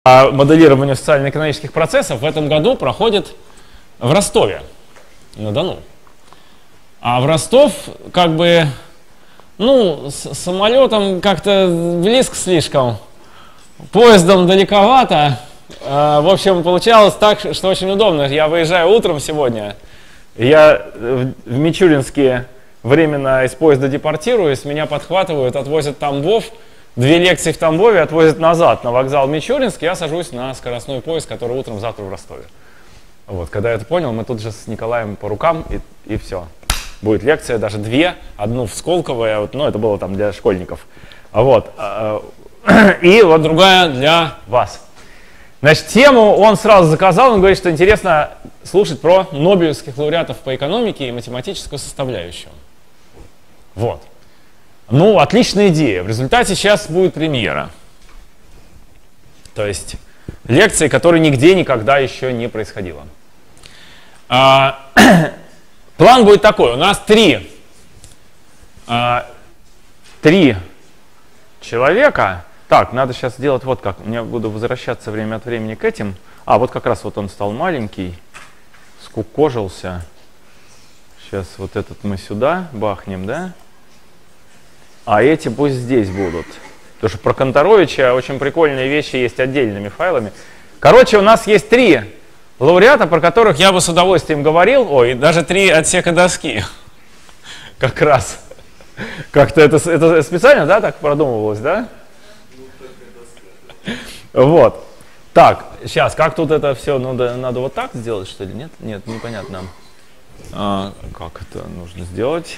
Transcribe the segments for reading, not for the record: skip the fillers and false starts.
моделированию социально-экономических процессов в этом году проходит в Ростове-на-Дону. А в Ростов как бы, ну, с самолетом как-то близко слишком, поездом далековато. В общем, получалось так, что очень удобно. Я выезжаю утром сегодня, я в Мичуринске временно из поезда депортируюсь, меня подхватывают, отвозят в Тамбов, 2 лекции в Тамбове отвозят назад на вокзал Мичуринск, я сажусь на скоростной поезд, который утром завтра в Ростове. Вот, когда я это понял, мы тут же с Николаем по рукам, и все. Будет лекция, даже 2, одну в Сколково, вот, ну, это было там для школьников. Вот. И вот другая для вас. Значит, тему он сразу заказал, он говорит, что интересно слушать про нобелевских лауреатов по экономике и математическую составляющую. Вот. Ну, отличная идея. В результате сейчас будет премьера. То есть лекции, которой нигде никогда еще не происходило. План будет такой. У нас 3 человека. Так, надо сейчас сделать вот как. Я буду возвращаться время от времени к этим. Вот как раз вот он стал маленький, скукожился. Сейчас вот этот мы сюда бахнем, да? А эти пусть здесь будут. Потому что про Канторовича очень прикольные вещи есть отдельными файлами. Короче, у нас есть 3 лауреата, про которых я бы с удовольствием говорил. Ой, даже 3 отсека доски. Как раз. Как-то это специально, да, так продумывалось, да? Вот. Так, сейчас, как тут это все? Надо вот так сделать, что ли? Нет? Нет, непонятно. Как это нужно сделать?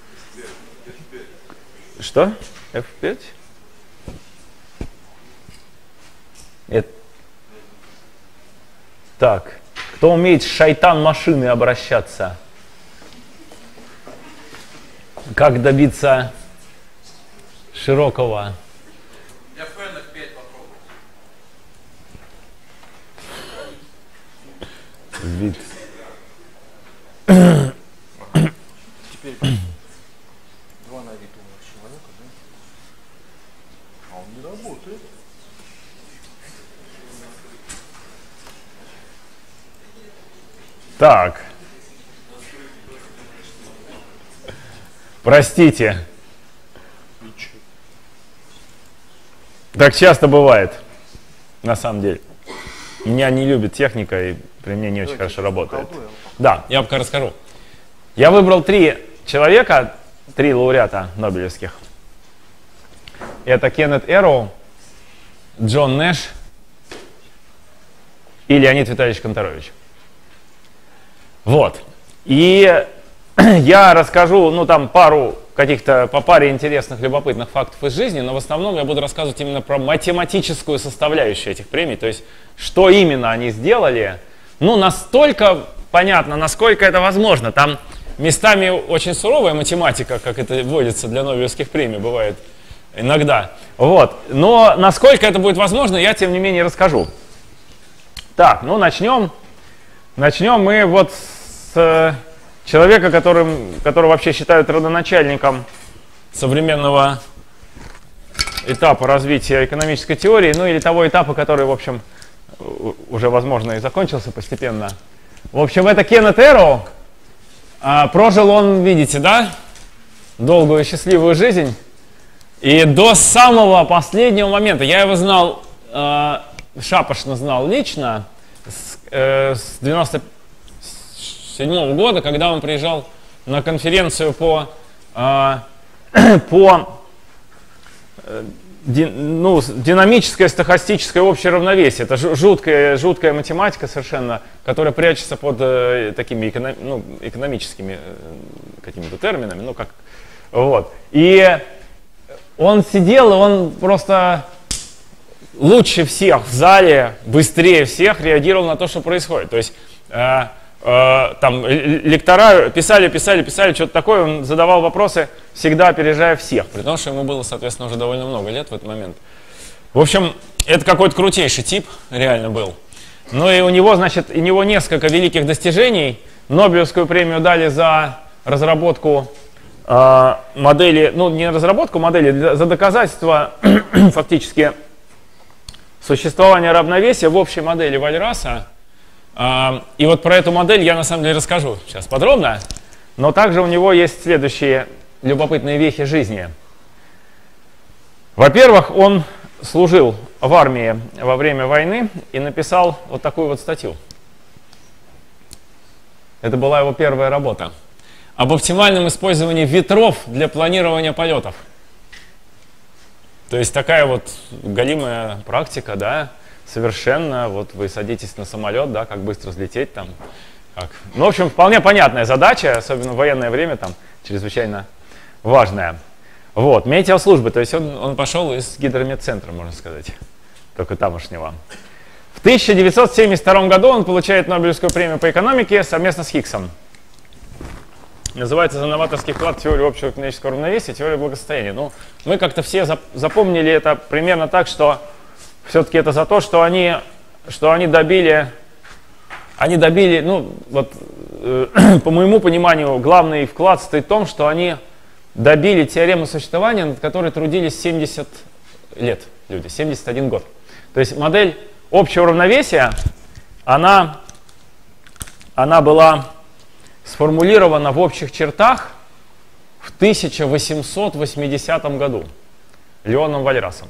Что? F5? Так, кто умеет с шайтан-машиной обращаться? Как добиться широкого? F5 попробуй. Вид. Теперь 2 на вид у человека, да? А он не работает. Так. Простите. Так часто бывает, на самом деле. Меня не любит техника, и при мне не очень хорошо работает. Да, я пока расскажу. Я выбрал 3 человека, 3 лауреата нобелевских. Это Кеннет Эроу, Джон Нэш и Леонид Витальевич Канторович. Вот. И я расскажу, ну, там пару каких-то, по паре интересных, любопытных фактов из жизни, но в основном я буду рассказывать именно про математическую составляющую этих премий, то есть что именно они сделали. Ну, настолько понятно, насколько это возможно. Там местами очень суровая математика, как это вводится для нобелевских премий, бывает иногда. Вот. Но насколько это будет возможно, я тем не менее расскажу. Так, ну начнем. Начнем мы вот с человека, которого вообще считают родоначальником современного этапа развития экономической теории, ну или того этапа, который, в общем, уже, возможно, и закончился постепенно. В общем, это Кеннет Эроу. Прожил он, видите, да, долгую и счастливую жизнь. И до самого последнего момента, я его знал, шапошно знал лично, с 97 года, когда он приезжал на конференцию по динамическое стохастическое общее равновесие. Это жуткая математика совершенно, которая прячется под такими экономическими какими-то терминами. Ну, как, вот. И он сидел, и он просто лучше всех в зале, быстрее всех реагировал на то, что происходит. То есть там лектора писали, что-то такое, он задавал вопросы, всегда опережая всех, при том, что ему было, соответственно, уже довольно много лет в этот момент. В общем, это какой-то крутейший тип реально был. Ну и у него, значит, несколько великих достижений. Нобелевскую премию дали за разработку модели, ну не разработку модели, за доказательство фактически существование равновесия в общей модели Вальраса. И вот про эту модель я на самом деле расскажу сейчас подробно, но также у него есть следующие любопытные вехи жизни. Во-первых, он служил в армии во время войны и написал вот такую вот статью. Это была его первая работа. Об оптимальном использовании ветров для планирования полетов. То есть такая вот голимая практика, да, совершенно, вот вы садитесь на самолет, да, как быстро взлететь там. Как. Ну, в общем, вполне понятная задача, особенно в военное время, там, чрезвычайно важная. Вот, метеослужбы, то есть он пошел из гидрометцентра, можно сказать, только тамошнего. В 1972 году он получает Нобелевскую премию по экономике совместно с Хиггсом. Называется «За новаторский вклад в теорию общего экономического равновесия, теория благосостояния». Ну, мы как-то все запомнили это примерно так, что все-таки это за то, что они добили, ну, вот, по моему пониманию, главный вклад стоит в том, что они добили теорему существования, над которой трудились 70 лет люди, 71 год. То есть модель общего равновесия, она была сформулирована в общих чертах в 1880 году Леоном Вальрасом.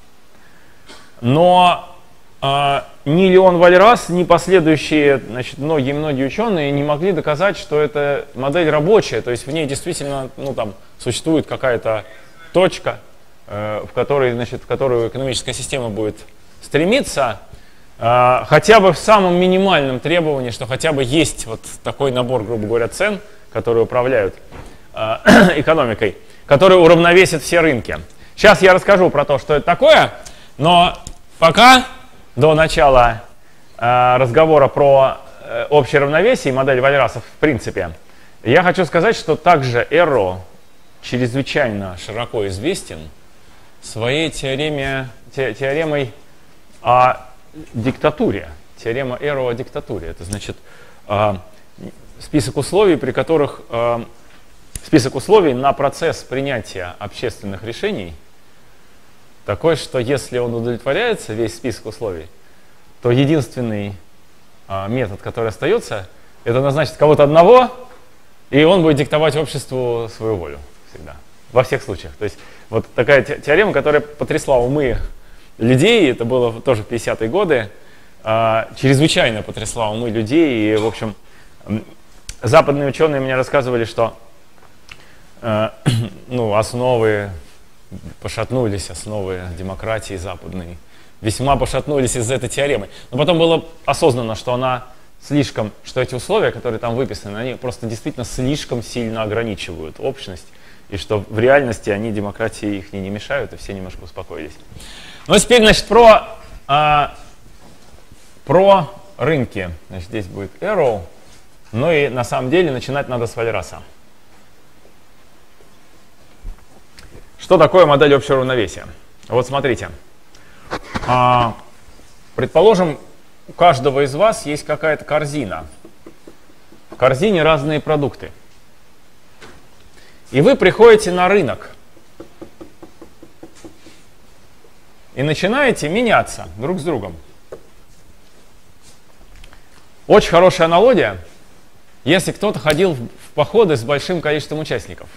Но ни Леон Вальрас, ни последующие, значит, многие ученые не могли доказать, что эта модель рабочая, то есть в ней действительно, ну, там, существует какая-то точка, в которую экономическая система будет стремиться, хотя бы в самом минимальном требовании, что хотя бы есть вот такой набор, грубо говоря, цен, которые управляют экономикой, который уравновесит все рынки. Сейчас я расскажу про то, что это такое, но пока, до начала разговора про общее равновесие и модель Вальраса в принципе, я хочу сказать, что также Эро чрезвычайно широко известен своей теоремой о диктатуре. Теорема Эро о диктатуре. Это значит список условий, при которых список условий на процесс принятия общественных решений такой, что если он удовлетворяется, весь список условий, то единственный метод, который остается, это назначить кого-то одного, и он будет диктовать обществу свою волю всегда, во всех случаях. То есть вот такая теорема, которая потрясла умы людей, это было тоже в 50-е годы, чрезвычайно потрясла умы людей, и, в общем, западные ученые мне рассказывали, что ну, основы пошатнулись, основы демократии западной весьма пошатнулись из-за этой теоремы. Но потом было осознанно, что что эти условия, которые там выписаны, они просто действительно слишком сильно ограничивают общность, и что в реальности они демократии их не мешают, и все немножко успокоились. Ну, теперь, значит, про рынки. Значит, здесь будет arrow, ну и на самом деле начинать надо с Вальраса. Что такое модель общего равновесия? Вот смотрите. Предположим, у каждого из вас есть какая-то корзина. В корзине разные продукты. И вы приходите на рынок. И начинаете меняться друг с другом. Очень хорошая аналогия, если кто-то ходил в походы с большим количеством участников.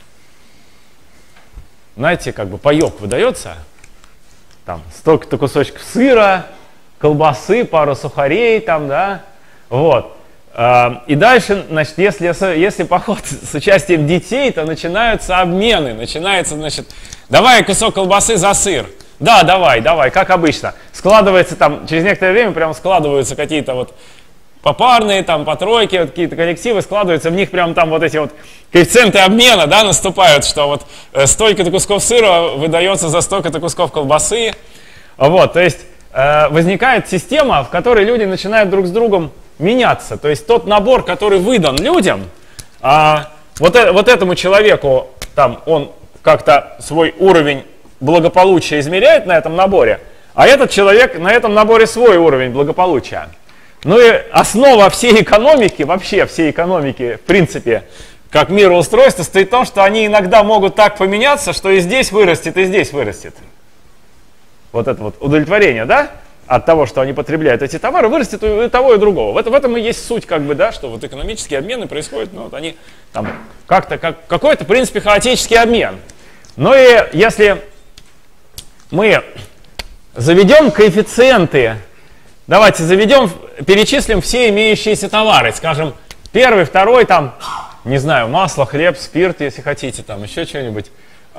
Знаете, как бы паёк выдается, там столько-то кусочков сыра, колбасы, пару сухарей, там, да, вот. И дальше, значит, если поход с участием детей, то начинаются обмены, начинается, значит, давай кусок колбасы за сыр. Да, давай, как обычно. Складывается там, через некоторое время прямо складываются какие-то вот попарные, там, по тройке, вот какие-то коллективы складываются, в них прям там вот эти вот коэффициенты обмена, да, наступают, что вот столько-то кусков сыра выдается за столько-то кусков колбасы. Вот, то есть возникает система, в которой люди начинают друг с другом меняться. То есть тот набор, который выдан людям, вот этому человеку, там, он как-то свой уровень благополучия измеряет на этом наборе, а этот человек на этом наборе свой уровень благополучия. Ну и основа всей экономики, вообще всей экономики, в принципе, как мироустройство, стоит в том, что они иногда могут так поменяться, что и здесь вырастет, и здесь вырастет. Вот это вот удовлетворение, да? от того, что они потребляют эти товары, вырастет у того и другого. В этом и есть суть, как бы, да, что вот экономические обмены происходят, ну, вот они там как-то, какой-то, в принципе, хаотический обмен. Но и если мы заведем коэффициенты, давайте перечислим все имеющиеся товары, скажем, первый, второй, там, не знаю, масло, хлеб, спирт, если хотите, там, еще что-нибудь.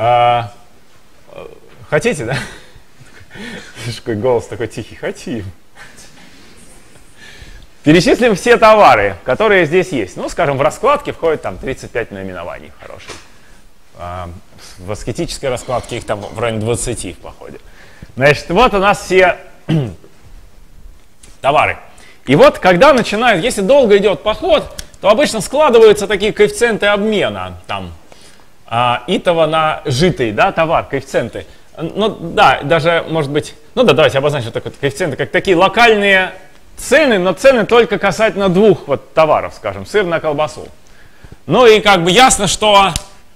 Хотите, да? Какой голос такой тихий, хотим. Перечислим все товары, которые здесь есть. Ну, скажем, в раскладке входит там 35 наименований хороших. В аскетической раскладке их там в районе 20 в походе. Значит, вот у нас все товары. И вот, когда начинают, если долго идет поход, то обычно складываются такие коэффициенты обмена. Там, итого на житый, да, товар, коэффициенты. Ну да, даже, может быть, ну да, давайте обозначим такой коэффициенты, как такие локальные цены, но цены только касательно двух вот товаров, скажем, сыр на колбасу. Ну и как бы ясно, что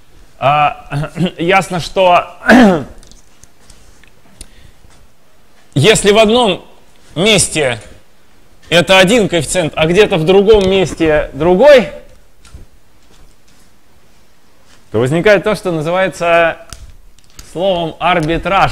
если в одном месте это один коэффициент, а где-то в другом месте другой, то возникает то, что называется словом арбитраж.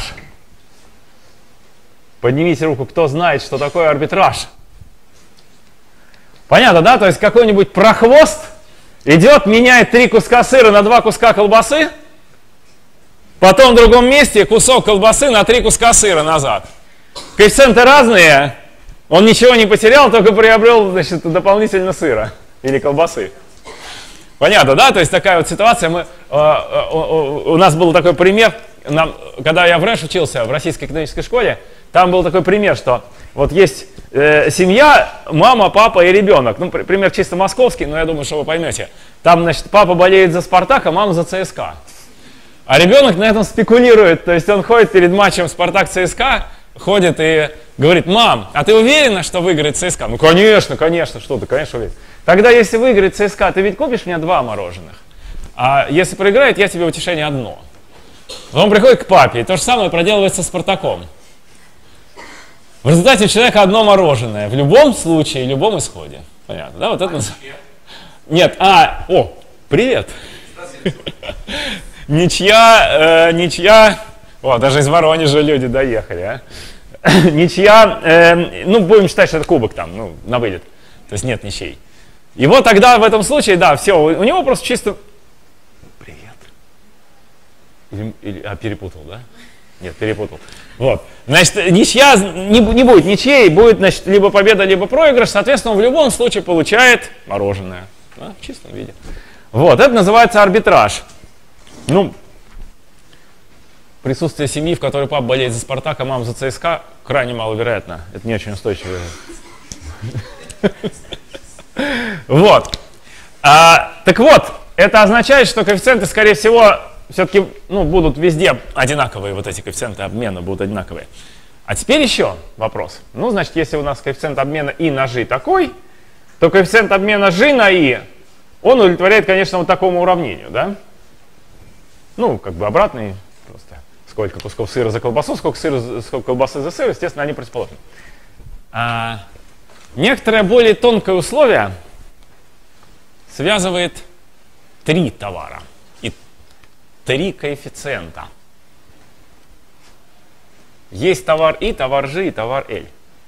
Поднимите руку, кто знает, что такое арбитраж. Понятно, да? То есть какой-нибудь прохвост идет, меняет 3 куска сыра на 2 куска колбасы, потом в другом месте кусок колбасы на 3 куска сыра назад. Коэффициенты разные, он ничего не потерял, только приобрел, значит, дополнительно сыра или колбасы. Понятно, да? То есть такая вот ситуация. У нас был такой пример, когда я в РЭШ учился, в Российской экономической школе, там был такой пример, что вот есть семья, мама, папа и ребенок. Ну, пример чисто московский, но я думаю, что вы поймете. Там, значит, папа болеет за «Спартак», а мама за ЦСКА. А ребенок на этом спекулирует. То есть он ходит перед матчем «Спартак-ЦСКА», ходит и говорит: мам, а ты уверена, что выиграет ЦСКА? Ну, конечно, что ты, конечно, уверен. Тогда, если выиграет ЦСКА, ты ведь купишь мне 2 мороженых. А если проиграет, я тебе утешение 1. Он приходит к папе, и то же самое проделывается со «Спартаком». В результате у человека 1 мороженое. В любом случае, в любом исходе. Понятно, да? Вот это... Нет, привет. Ничья... О, даже из Воронежа люди доехали, а? Ничья, ну, будем считать, что это кубок там, ну, на вылет. То есть нет ничей. И вот тогда в этом случае, да, все, у него просто чисто... Привет. Перепутал, да? Нет, перепутал. Вот. Значит, ничья не будет ничьей, будет, значит, либо победа, либо проигрыш. Соответственно, он в любом случае получает мороженое. Да, в чистом виде. Вот, это называется арбитраж. Ну, присутствие семьи, в которой папа болеет за «Спартак», а мама за ЦСКА, крайне маловероятно. Это не очень устойчиво. Вот. Так вот, это означает, что коэффициенты, скорее всего, все-таки будут везде одинаковые, вот эти коэффициенты обмена будут одинаковые. А теперь еще вопрос. Ну, значит, если у нас коэффициент обмена и на G такой, то коэффициент обмена G на I, он удовлетворяет, конечно, вот такому уравнению, да? Ну, как бы обратный, просто сколько кусков сыра за колбасу, сколько колбасы за сыр, естественно, они противоположны. Некоторое более тонкое условие связывает 3 товара и 3 коэффициента. Есть товар И, товар G и товар L.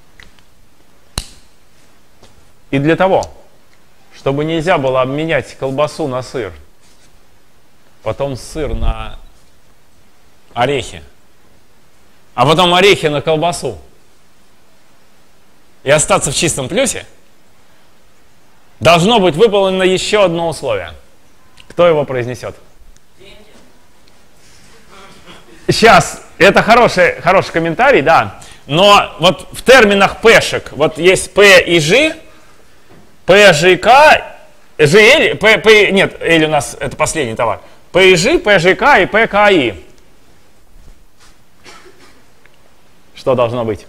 И для того, чтобы нельзя было обменять колбасу на сыр, потом сыр на орехи, а потом орехи на колбасу, и остаться в чистом плюсе, должно быть выполнено еще одно условие. Кто его произнесет? Сейчас, это хороший комментарий, да, но вот в терминах пэшек, вот есть P и G, P, G, K, G, L, P, нет, L у нас это последний товар, P и G, P, G, K и P, K, I. Что должно быть?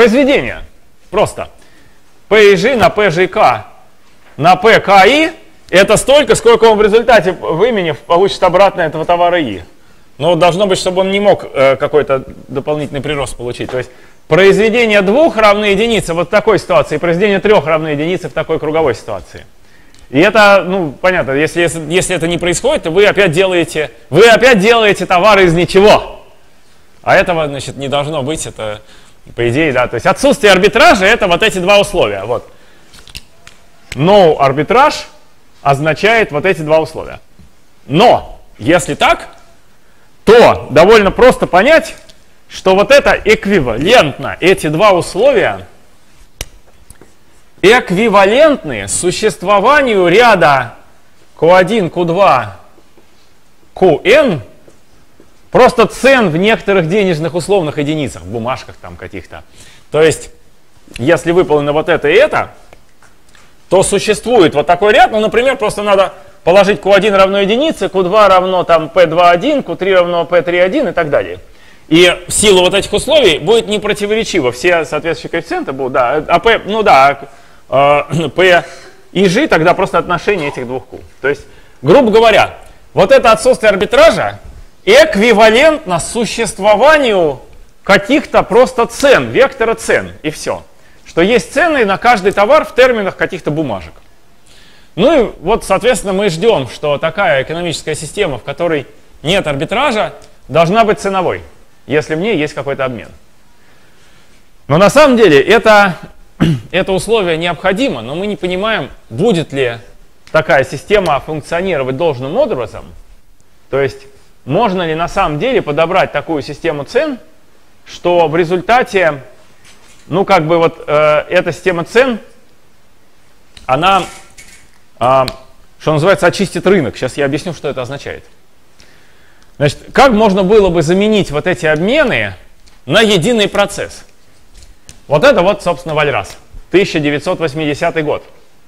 Произведение. Просто. P и G на P, G, K на P, K, I. это столько, сколько он в результате, выменив, получит обратно этого товара И. Но должно быть, чтобы он не мог какой-то дополнительный прирост получить. То есть произведение 2 равно единице вот в такой ситуации, и произведение 3 равно единице в такой круговой ситуации. И это, ну, понятно, если это не происходит, то вы опять делаете товары из ничего. А этого, значит, не должно быть, это, по идее, да. То есть отсутствие арбитража — это вот эти два условия. Вот. No арбитраж означает вот эти два условия. Но, если так, то довольно просто понять, что вот это эквивалентно, эти два условия эквивалентны существованию ряда Q1, Q2, Qn, просто цен в некоторых денежных условных единицах, в бумажках там каких-то. То есть, если выполнено вот это и это, то существует вот такой ряд, ну, например, просто надо положить Q1 равно единице, Q2 равно там P2,1, Q3 равно P3,1 и так далее. И в силу вот этих условий будет непротиворечиво. Все соответствующие коэффициенты будут, да, а P, ну да, P и G тогда просто отношение этих двух Q. То есть, грубо говоря, вот это отсутствие арбитража эквивалентно существованию каких-то просто цен, вектора цен, и все. Что есть цены на каждый товар в терминах каких-то бумажек. Ну и вот, соответственно, мы ждем, что такая экономическая система, в которой нет арбитража, должна быть ценовой, если в ней есть какой-то обмен. Но на самом деле это условие необходимо, но мы не понимаем, будет ли такая система функционировать должным образом. То есть, можно ли на самом деле подобрать такую систему цен, что в результате, ну как бы вот эта система цен, она, что называется, очистит рынок. Сейчас я объясню, что это означает. Значит, как можно было бы заменить вот эти обмены на единый процесс? Вот это вот, собственно, Вальрас, 1980 год.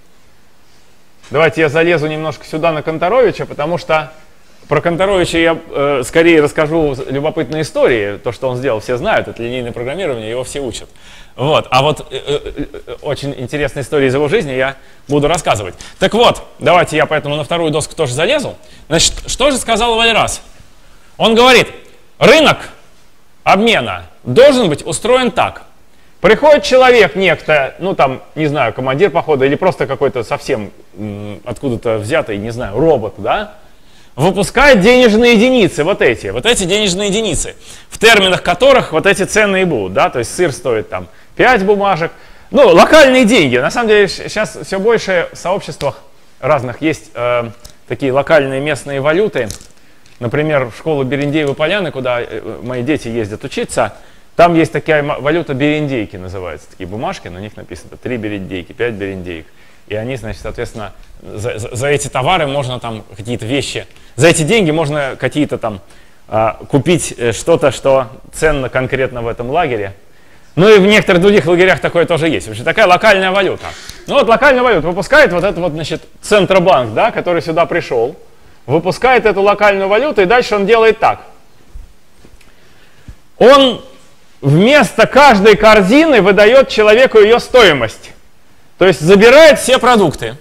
Давайте я залезу немножко сюда на Канторовича, потому что про Канторовича я скорее расскажу любопытные истории. То, что он сделал, все знают, это линейное программирование, его все учат. Вот. А вот очень интересные истории из его жизни я буду рассказывать. Так вот, давайте я поэтому на вторую доску тоже залезу. Значит, что же сказал Вальрас? Он говорит, рынок обмена должен быть устроен так. Приходит человек некто, ну там, не знаю, командир похода или просто какой-то совсем откуда-то взятый, не знаю, робот, да? Выпускает денежные единицы, вот эти денежные единицы, в терминах которых вот эти цены и будут, да, то есть сыр стоит там 5 бумажек, ну, локальные деньги. На самом деле сейчас все больше в сообществах разных есть такие локальные местные валюты. Например, в школу Берендеева-Поляны, куда мои дети ездят учиться, там есть такая валюта берендейки, называется, такие бумажки, на них написано 3 берендейки, 5 берендеек. И они, значит, соответственно, за эти товары можно там какие-то вещи, за эти деньги можно какие-то там купить что-то, что ценно конкретно в этом лагере. Ну и в некоторых других лагерях такое тоже есть. В общем, такая локальная валюта. Ну вот локальная валюта выпускает вот этот вот, значит, Центробанк, да, который сюда пришел, выпускает эту локальную валюту, и дальше он делает так. Он вместо каждой корзины выдает человеку ее стоимость. То есть забирает все продукты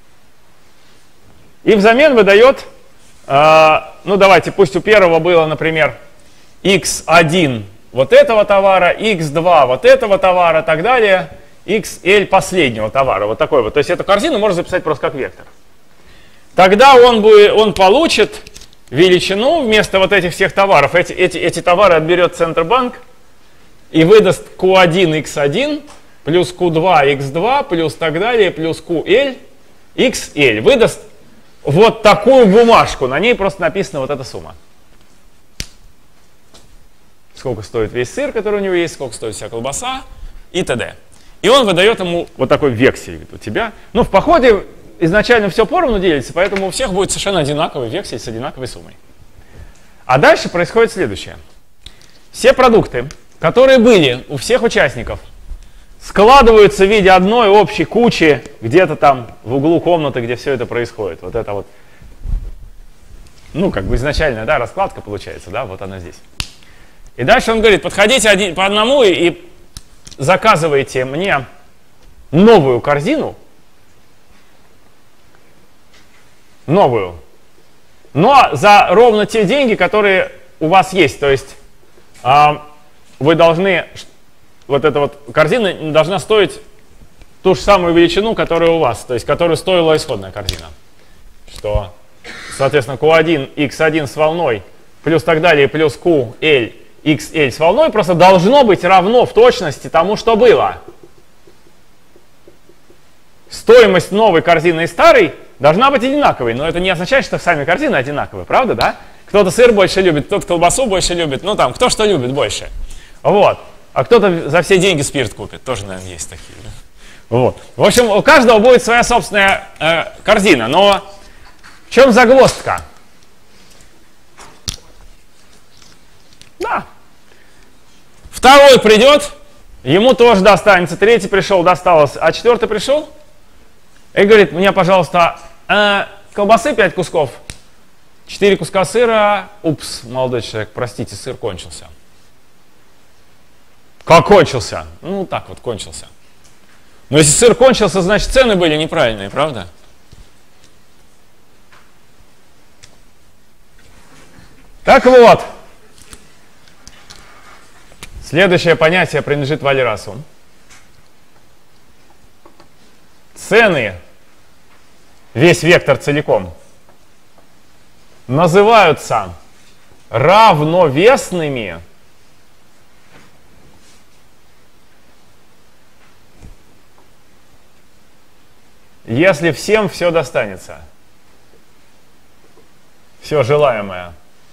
и взамен выдает, ну давайте, пусть у первого было, например, x1 вот этого товара, x2 вот этого товара и так далее, xl последнего товара, вот такой вот. То есть эту корзину можно записать просто как вектор. Тогда он получит величину вместо вот этих всех товаров. Эти товары отберет Центробанк и выдаст Q1 x1 плюс Q2 x2 плюс так далее плюс QL xl. Выдаст вот такую бумажку. На ней просто написана вот эта сумма. Сколько стоит весь сыр, который у него есть, сколько стоит вся колбаса и т.д. И он выдает ему вот такой вексель. Говорит, у тебя. Ну, в походе изначально все поровну делится, поэтому у всех будет совершенно одинаковый вексель с одинаковой суммой. А дальше происходит следующее. Все продукты, которые были у всех участников, складываются в виде одной общей кучи где-то там в углу комнаты, где все это происходит. Вот это вот, ну, как бы изначальная, да, раскладка получается, да, вот она здесь. И дальше он говорит, подходите по одному и заказывайте мне новую корзину новую. Но за ровно те деньги, которые у вас есть. То есть вы должны, вот эта вот корзина должна стоить ту же самую величину, которая у вас, то есть которую стоила исходная корзина. Что, соответственно, Q1, X1 с волной, плюс так далее, плюс QL, XL с волной просто должно быть равно в точности тому, что было. Стоимость новой корзины и старой должна быть одинаковой, но это не означает, что сами корзины одинаковые, правда, да? Кто-то сыр больше любит, кто-то колбасу больше любит, ну там, кто что любит больше. Вот. А кто-то за все деньги спирт купит, тоже, наверное, есть такие. Да? Вот. В общем, у каждого будет своя собственная корзина, но в чем загвоздка? Да. Второй придет, ему тоже достанется, третий пришел, досталось, а четвертый пришел и говорит, мне, пожалуйста, колбасы 5 кусков, 4 куска сыра, упс, молодой человек, простите, сыр кончился. Как кончился? Ну, так вот, кончился. Но если сыр кончился, значит, цены были неправильные, правда? Так вот, следующее понятие принадлежит Вальрасу. Цены, весь вектор целиком, называются равновесными если всем все достанется. Все желаемое.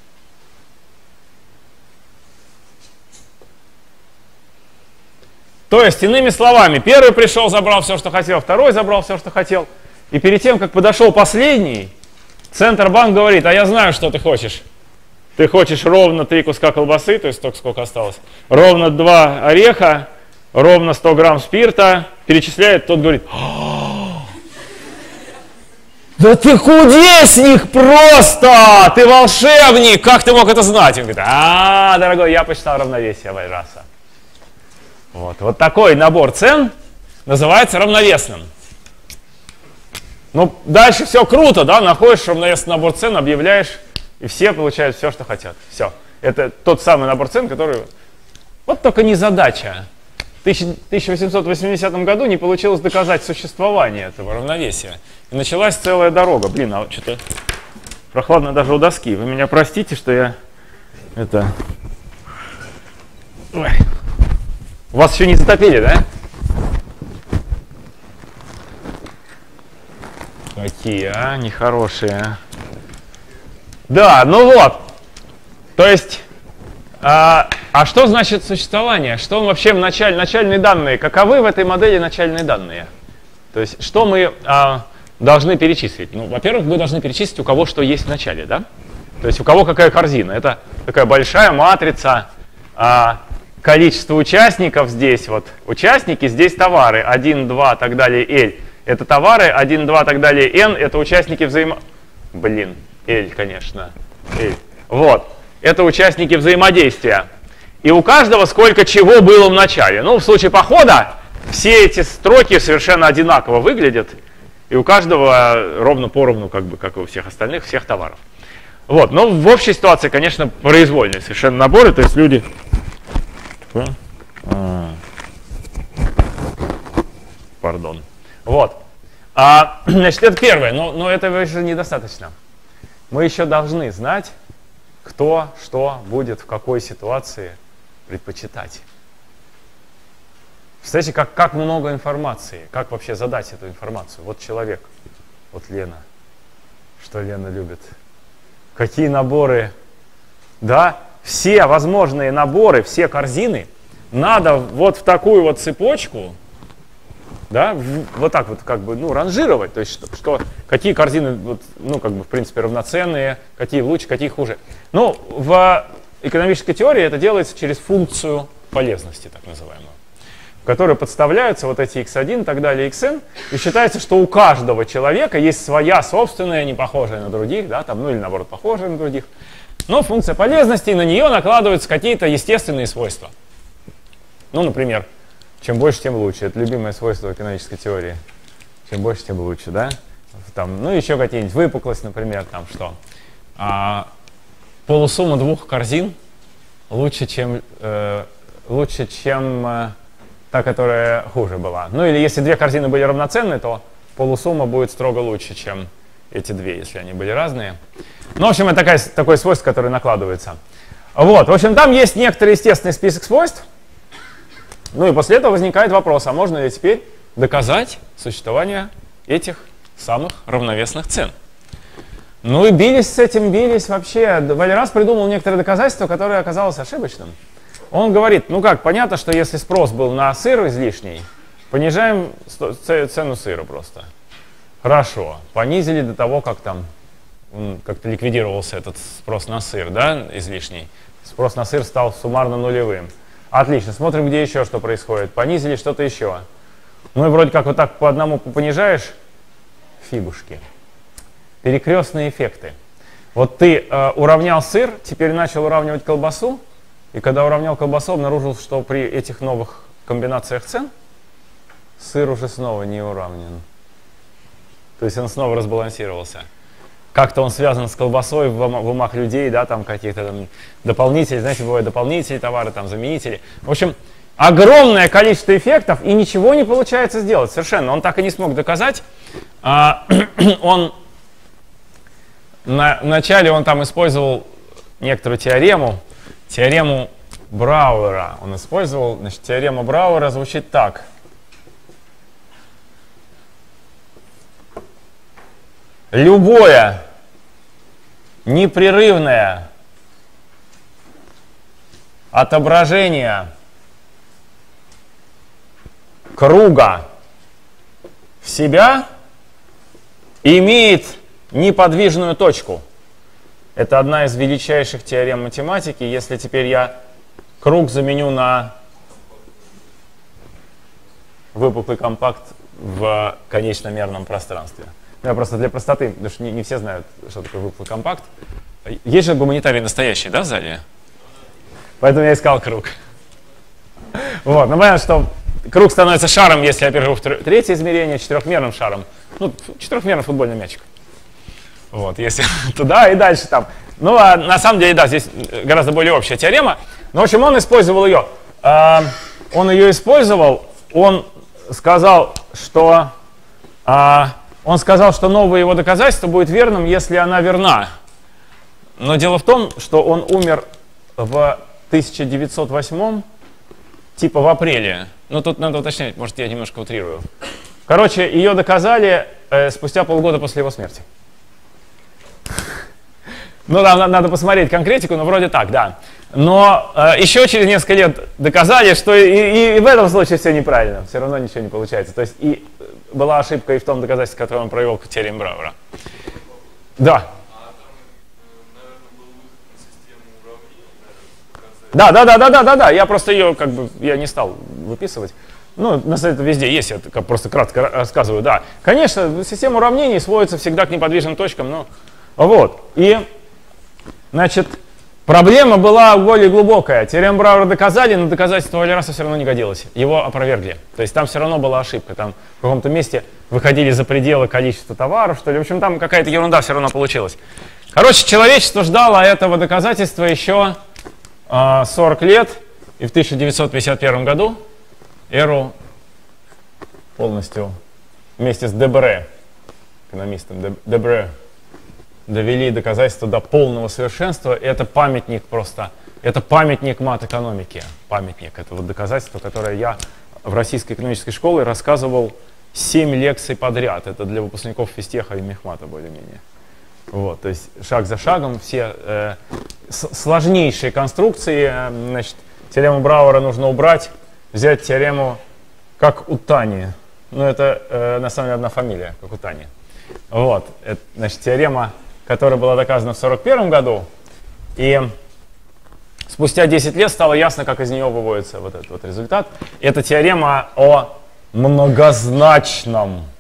То есть, иными словами, первый пришел, забрал все, что хотел, второй забрал все, что хотел. И перед тем, как подошел последний, Центробанк говорит, а я знаю, что ты хочешь. Ты хочешь ровно 3 куска колбасы, то есть столько, сколько осталось, ровно 2 ореха, ровно 100 грамм спирта, перечисляет, тот говорит, да ты кудесник просто! Ты волшебник! Как ты мог это знать? Он говорит, дорогой, я посчитал равновесие Вальраса. Вот такой набор цен называется равновесным. Ну, дальше все круто, да? Находишь равновесный набор цен, объявляешь, и все получают все, что хотят. Все. Это тот самый набор цен, который... Вот только незадача. В 1880 году не получилось доказать существование этого равновесия. И началась целая дорога. Блин, а что-то прохладно даже у доски. Вы меня простите, что я это... Ой. Вас еще не затопили, да? Какие, нехорошие. Да, ну вот. То есть, а что значит существование? Что вообще в начальные данные? Каковы в этой модели начальные данные? То есть, что мы должны перечислить? Ну, во-первых, мы должны перечислить, у кого что есть в начале, да? То есть, у кого какая корзина. Это такая большая матрица, количество участников здесь, вот участники, здесь товары, 1, 2, так далее, L. Это товары, 1, 2, так далее, N, это участники Блин, L, конечно, L. Вот, это участники взаимодействия. И у каждого сколько чего было в начале. Ну, в случае похода все эти строки совершенно одинаково выглядят, и у каждого ровно поровну, как и у всех остальных, всех товаров. Вот, но в общей ситуации, конечно, произвольные совершенно наборы, то есть люди... Пардон. Вот. Значит, это первое, но этого же недостаточно. Мы еще должны знать, кто что будет в какой ситуации предпочитать. Представляете, как много информации, как вообще задать эту информацию. Вот человек, вот Лена. Что Лена любит? Какие наборы? Да? Все возможные наборы, все корзины надо вот в такую вот цепочку, да, вот так вот ранжировать, то есть какие корзины, вот, в принципе, равноценные, какие лучше, какие хуже. Ну, в экономической теории это делается через функцию полезности, так называемую, в которой подставляются вот эти x1 и так далее, xn, и считается, что у каждого человека есть своя собственная, не похожая на других, да, там, или наоборот, похожая на других, но функция полезности, и на нее накладываются какие-то естественные свойства. Ну, например, чем больше, тем лучше. Это любимое свойство экономической теории. Чем больше, тем лучше, да? Там, ну, еще какие-нибудь выпуклость, например, там что. Полусумма двух корзин лучше, чем та, которая хуже была. Ну, или если две корзины были равноценны, то полусумма будет строго лучше, чем эти две, если они были разные. Ну, в общем, это такое свойство, которое накладывается. Вот, в общем, там есть некоторый естественный список свойств. Ну и после этого возникает вопрос, а можно ли теперь доказать существование этих самых равновесных цен? Ну и бились с этим, вообще. Вальрас придумал некоторые доказательства, которое оказалось ошибочным. Он говорит, ну как, понятно, что если спрос был на сыр излишний, понижаем цену сыра просто. Хорошо, понизили до того, как там как-то ликвидировался этот спрос на сыр, да, излишний. Спрос на сыр стал суммарно нулевым. Отлично, смотрим, где еще что происходит. Понизили что-то еще. Ну и вроде как вот так по одному понижаешь, фигушки. Перекрестные эффекты. Вот ты уравнял сыр, теперь начал уравнивать колбасу, и когда уравнял колбасу, обнаружил, что при этих новых комбинациях цен сыр уже снова не уравнен. То есть он снова разбалансировался. Как-то он связан с колбасой в умах людей, да, там каких-то там дополнители, знаете, бывают дополнительные товары, там заменители. В общем, огромное количество эффектов, и ничего не получается сделать совершенно. Он так и не смог доказать. Вначале он там использовал некоторую теорему Брауэра. Он использовал, значит, теорема Брауэра звучит так. Любое непрерывное отображение круга в себя имеет неподвижную точку. Это одна из величайших теорем математики. Если теперь я круг заменю на выпуклый компакт в конечномерном пространстве. Я просто для простоты, потому что не все знают, что такое выпуклый компакт. Есть же гуманитарий настоящий, да, в зале? Поэтому я искал круг. Вот, ну понятно, что круг становится шаром, если я перейду в третье измерение, четырехмерным шаром. Ну, четырехмерный футбольный мячик. Вот, если туда и дальше там. Ну, а на самом деле, да, здесь гораздо более общая теорема. Но, в общем, он использовал ее. Он ее использовал, он сказал, что новое его доказательство будет верным, если она верна. Но дело в том, что он умер в 1908, типа в апреле. Ну, тут надо уточнять, может, я немножко утрирую. Короче, ее доказали спустя полгода после его смерти. Ну, да, надо посмотреть конкретику, но вроде так, да. Но еще через несколько лет доказали, что и в этом случае все неправильно. Все равно ничего не получается. То есть и была ошибка и в том доказательстве, которое он провел к теореме Брауэра. Да. Да. Я просто ее я не стал выписывать. Ну, на сайте везде есть, я просто кратко рассказываю, да. Конечно, система уравнений сводится всегда к неподвижным точкам, но вот. И, значит, проблема была более глубокая. Теорему Брауэра доказали, но доказательство Вальраса все равно не годилось. Его опровергли. То есть там все равно была ошибка. Там в каком-то месте выходили за пределы количества товаров, что ли. В общем, там какая-то ерунда все равно получилась. Короче, человечество ждало этого доказательства еще 40 лет. И в 1951 году Эру полностью вместе с Дебре, экономистом Дебре, довели доказательства до полного совершенства. Это памятник просто, это памятник мат-экономики. Памятник, это вот доказательство, которое я в Российской экономической школе рассказывал 7 лекций подряд. Это для выпускников физтеха и мехмата более-менее. Вот, то есть шаг за шагом все сложнейшие конструкции. Значит, теорему Брауэра нужно убрать, взять теорему как у Тани. Ну, это на самом деле одна фамилия, как у Тани. Вот, это, значит, теорема, которая была доказана в 1941 году, и спустя 10 лет стало ясно, как из нее выводится вот этот вот результат. Это теорема о многозначном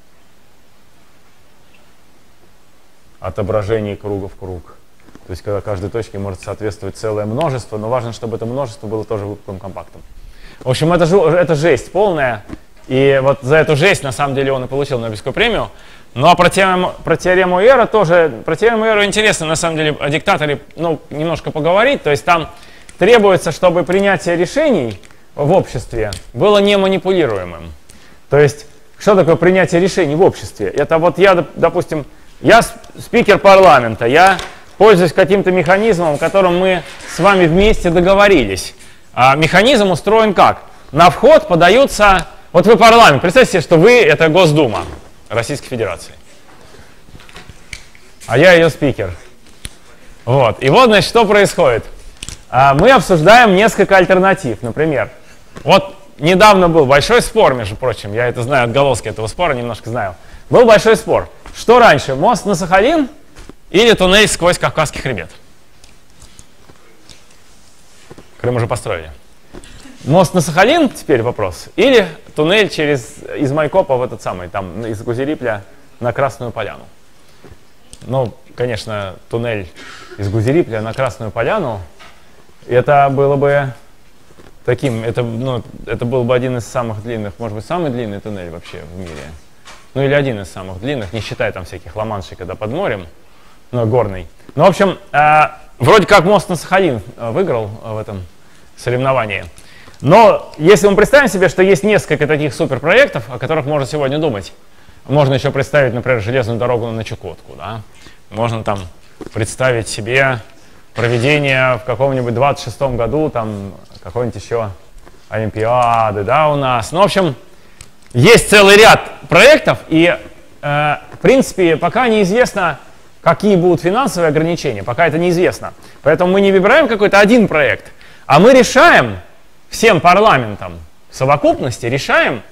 отображении круга в круг. То есть, когда каждой точке может соответствовать целое множество, но важно, чтобы это множество было тоже выпуклым компактом. В общем, это жесть полная. И вот за эту жесть, на самом деле, он и получил Нобелевскую премию. Ну а про теорему Эйера тоже, про теорему Эйера интересно на самом деле о диктаторе немножко поговорить. То есть там требуется, чтобы принятие решений в обществе было не манипулируемым. То есть что такое принятие решений в обществе? Это вот я, допустим, я спикер парламента, я пользуюсь каким-то механизмом, о котором мы с вами вместе договорились. А механизм устроен как? На вход подаются... Вот вы парламент, представьте себе, что вы — это Госдума Российской Федерации. А я ее спикер. Вот. И вот, значит, что происходит. Мы обсуждаем несколько альтернатив. Например, вот недавно был большой спор, между прочим, я это знаю, отголоски этого спора немножко знаю. Был большой спор. Что раньше, мост на Сахалин или туннель сквозь Кавказский хребет? Крым уже построили. Мост на Сахалин, теперь вопрос, или туннель из Майкопа в этот самый, там, из Гузерипля на Красную Поляну. Ну, конечно, туннель из Гузерипля на Красную Поляну, это было бы таким, это был бы один из самых длинных, может быть, самый длинный туннель вообще в мире. Ну, или один из самых длинных, не считая там всяких Ла-Маншей, когда под морем, но горный. Ну, в общем, вроде как мост на Сахалин выиграл в этом соревновании. Но если мы представим себе, что есть несколько таких суперпроектов, о которых можно сегодня думать, можно еще представить, например, железную дорогу на Чукотку, да? Можно там представить себе проведение в каком-нибудь 26-м году, там, какой-нибудь еще Олимпиады, да, у нас. Ну, в общем, есть целый ряд проектов, и, в принципе, пока неизвестно, какие будут финансовые ограничения, пока это неизвестно. Поэтому мы не выбираем какой-то один проект, а мы решаем, всем парламентам в совокупности решаем,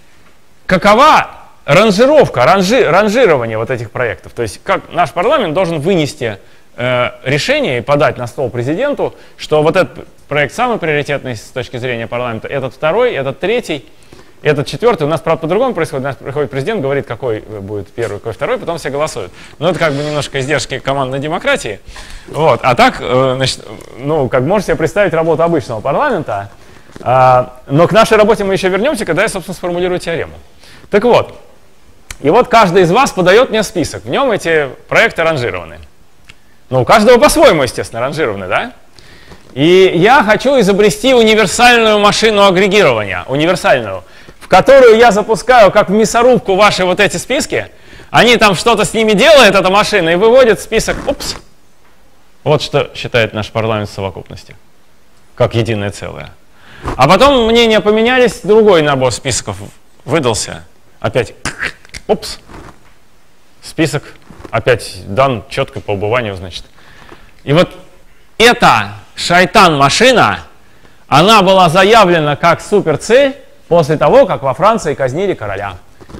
какова ранжировка, ранжирование вот этих проектов. То есть как наш парламент должен вынести решение и подать на стол президенту, что вот этот проект самый приоритетный с точки зрения парламента, этот второй, этот третий, этот четвертый. У нас, правда, по-другому происходит. У нас приходит президент, говорит, какой будет первый, какой второй, потом все голосуют. Но это как бы немножко издержки командной демократии. Вот. А так, значит, ну, как можете себе представить работу обычного парламента. Но к нашей работе мы еще вернемся, когда я, собственно, сформулирую теорему. Так вот, и вот каждый из вас подает мне список. В нем эти проекты ранжированы. Ну, у каждого по-своему, естественно, ранжированы, да? И я хочу изобрести универсальную машину агрегирования, универсальную, в которую я запускаю, как в мясорубку, ваши вот эти списки. Они там что-то с ними делают, эта машина, и выводит список. Упс. Вот что считает наш парламент в совокупности, как единое целое. А потом мнения поменялись, другой набор списков выдался. Опять, упс, список опять дан четко по убыванию, значит. И вот эта шайтан-машина, она была заявлена как суперцель после того, как во Франции казнили короля.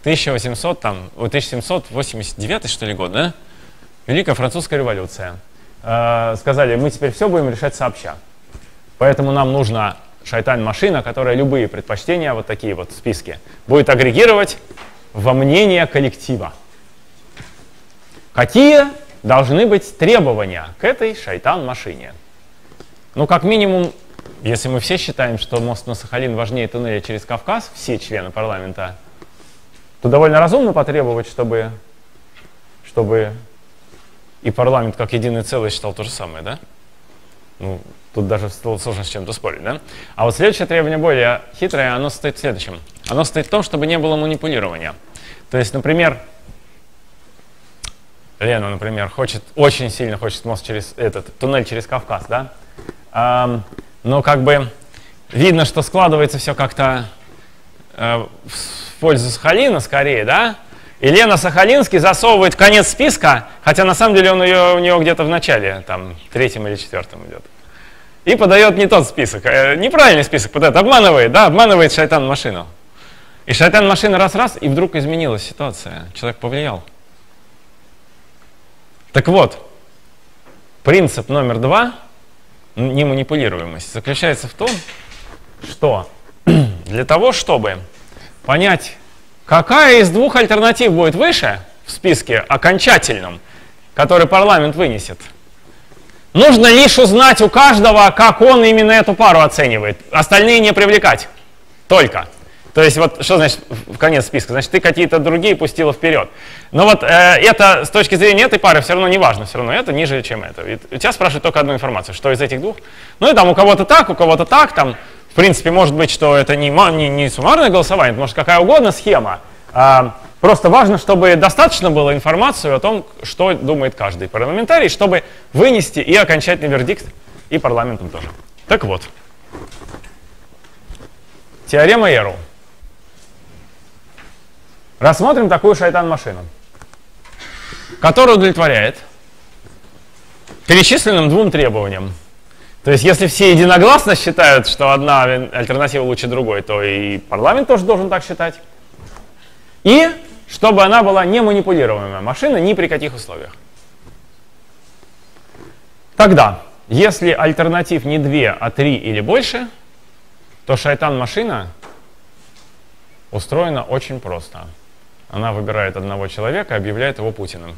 1789, что ли, год, да? Великая французская революция. Сказали, мы теперь все будем решать сообща. Поэтому нам нужна шайтан-машина, которая любые предпочтения, вот такие вот списки, будет агрегировать во мнение коллектива. Какие должны быть требования к этой шайтан-машине? Ну, как минимум, если мы все считаем, что мост на Сахалин важнее туннеля через Кавказ, все члены парламента, то довольно разумно потребовать, чтобы и парламент как единое целое считал то же самое, да? Ну, тут даже сложно с чем-то спорить, да? А вот следующее требование более хитрое, оно состоит в следующем. Оно состоит в том, чтобы не было манипулирования. То есть, например, Лена, например, очень сильно хочет мост через туннель через Кавказ, да? Но как бы видно, что складывается все как-то в пользу Сахалина скорее, да? И Лена Сахалинский засовывает в конец списка, хотя на самом деле он у нее где-то в начале, там, 3-м или 4-м идет. И подает не тот список, неправильный список подает, обманывает шайтан-машину. И шайтан-машина раз-раз, и вдруг изменилась ситуация, человек повлиял. Так вот, принцип номер 2, неманипулируемость, заключается в том, что для того, чтобы понять, какая из двух альтернатив будет выше в списке окончательном, который парламент вынесет, нужно лишь узнать у каждого, как он именно эту пару оценивает. Остальные не привлекать. Только. То есть вот что значит в конец списка? Значит, ты какие-то другие пустила вперед. Но вот это с точки зрения этой пары все равно не важно, все равно это ниже, чем это. Ведь у тебя спрашивают только одну информацию, что из этих двух. Ну и там у кого-то так, там в принципе может быть, что это не суммарное голосование, это может какая угодно схема. Просто важно, чтобы достаточно было информации о том, что думает каждый парламентарий, чтобы вынести и окончательный вердикт, и парламентом тоже. Так вот, теорема Эру. Рассмотрим такую шайтан-машину, которая удовлетворяет перечисленным двум требованиям. То есть, если все единогласно считают, что одна альтернатива лучше другой, то и парламент тоже должен так считать. И чтобы она была не манипулируемая машина ни при каких условиях. Тогда, если альтернатив не 2, а 3 или больше, то шайтан-машина устроена очень просто. Она выбирает одного человека и объявляет его Путиным.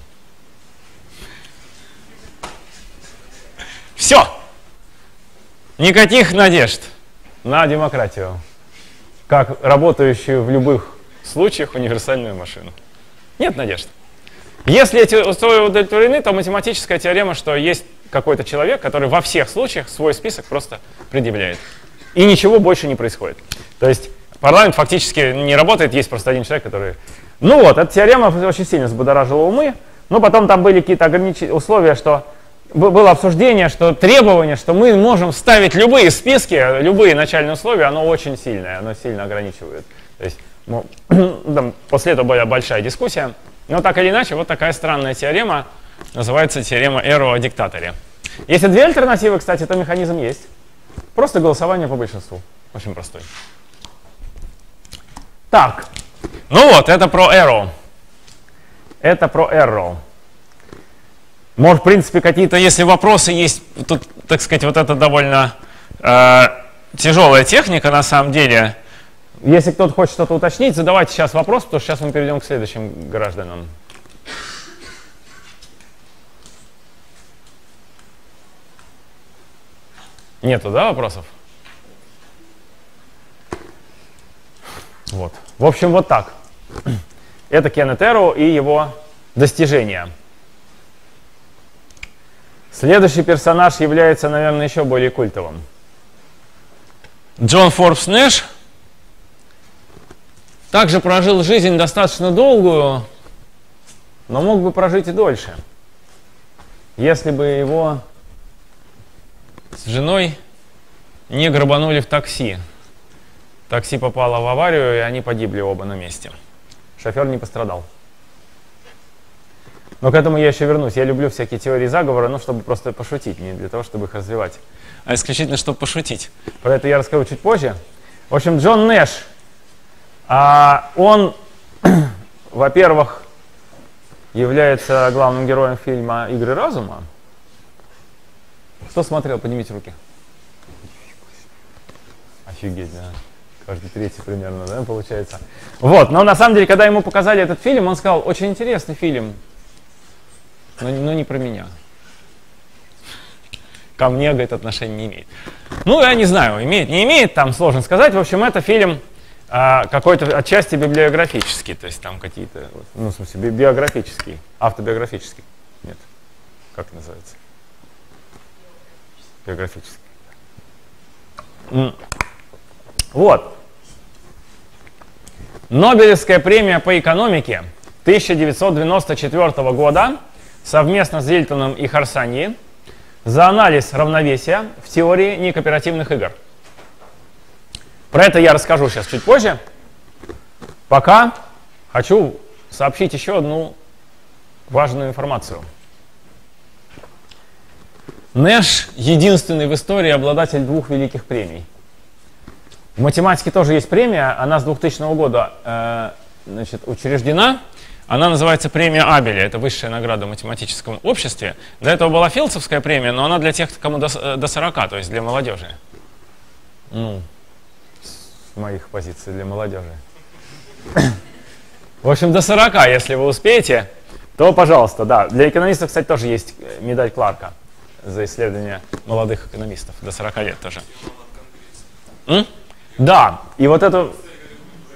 Все! Никаких надежд на демократию, как работающую в любых случаях универсальную машину. Нет надежд. Если эти условия удовлетворены, то математическая теорема, что есть какой-то человек, который во всех случаях свой список просто предъявляет. И ничего больше не происходит. То есть парламент фактически не работает, есть просто один человек, который... Ну вот, эта теорема очень сильно взбудоражила умы, но потом там были какие-то условия, что было обсуждение, что требование, что мы можем ставить любые списки, любые начальные условия, оно очень сильное, оно сильно ограничивает. То есть там, после этого была большая дискуссия. Но так или иначе, вот такая странная теорема, называется теорема Эру о диктаторе. Если две альтернативы, кстати, то механизм есть. Просто голосование по большинству. Очень простой. Так, ну вот, это про Эру. Это про Эру. Может, в принципе, какие-то, если вопросы есть, тут, так сказать, вот это довольно тяжелая техника на самом деле. Если кто-то хочет что-то уточнить, задавайте сейчас вопрос, потому что сейчас мы перейдем к следующим гражданам. Нету, да, вопросов? Вот. В общем, вот так. Это Кеннет Эру и его достижения. Следующий персонаж является, наверное, еще более культовым. Джон Форбс Нэш также прожил жизнь достаточно долгую, но мог бы прожить и дольше, если бы его с женой не грабанули в такси. Такси попало в аварию, и они погибли оба на месте. Шофер не пострадал. Но к этому я еще вернусь. Я люблю всякие теории заговора, ну, чтобы просто пошутить, не для того, чтобы их развивать, а исключительно, чтобы пошутить. Про это я расскажу чуть позже. В общем, Джон Нэш, он, во-первых, является главным героем фильма «Игры разума». Кто смотрел? Поднимите руки. Офигеть, да. Каждый третий примерно, да, получается. Вот, но на самом деле, когда ему показали этот фильм, он сказал: очень интересный фильм, но не про меня. Ко мне, говорит, отношения не имеет. Ну, я не знаю, имеет, не имеет, там сложно сказать. В общем, это фильм какой-то отчасти библиографический, то есть там какие-то, ну, в смысле, биографический, автобиографический. Нет, как это называется? Биографический. Вот. Нобелевская премия по экономике 1994 года совместно с Зильтоном и Харсаньи за анализ равновесия в теории некооперативных игр. Про это я расскажу сейчас чуть позже. Пока хочу сообщить еще одну важную информацию. Нэш единственный в истории обладатель двух великих премий. В математике тоже есть премия, она с 2000 года учреждена. Она называется премия Абеля, это высшая награда в математическом обществе. До этого была Филдсовская премия, но она для тех, кому до 40, то есть для молодежи. Ну, с моих позиций для молодежи. В общем, до 40, если вы успеете, то, пожалуйста, да. Для экономистов, кстати, тоже есть медаль Кларка за исследование молодых экономистов, до 40 лет тоже. Да, и вот это...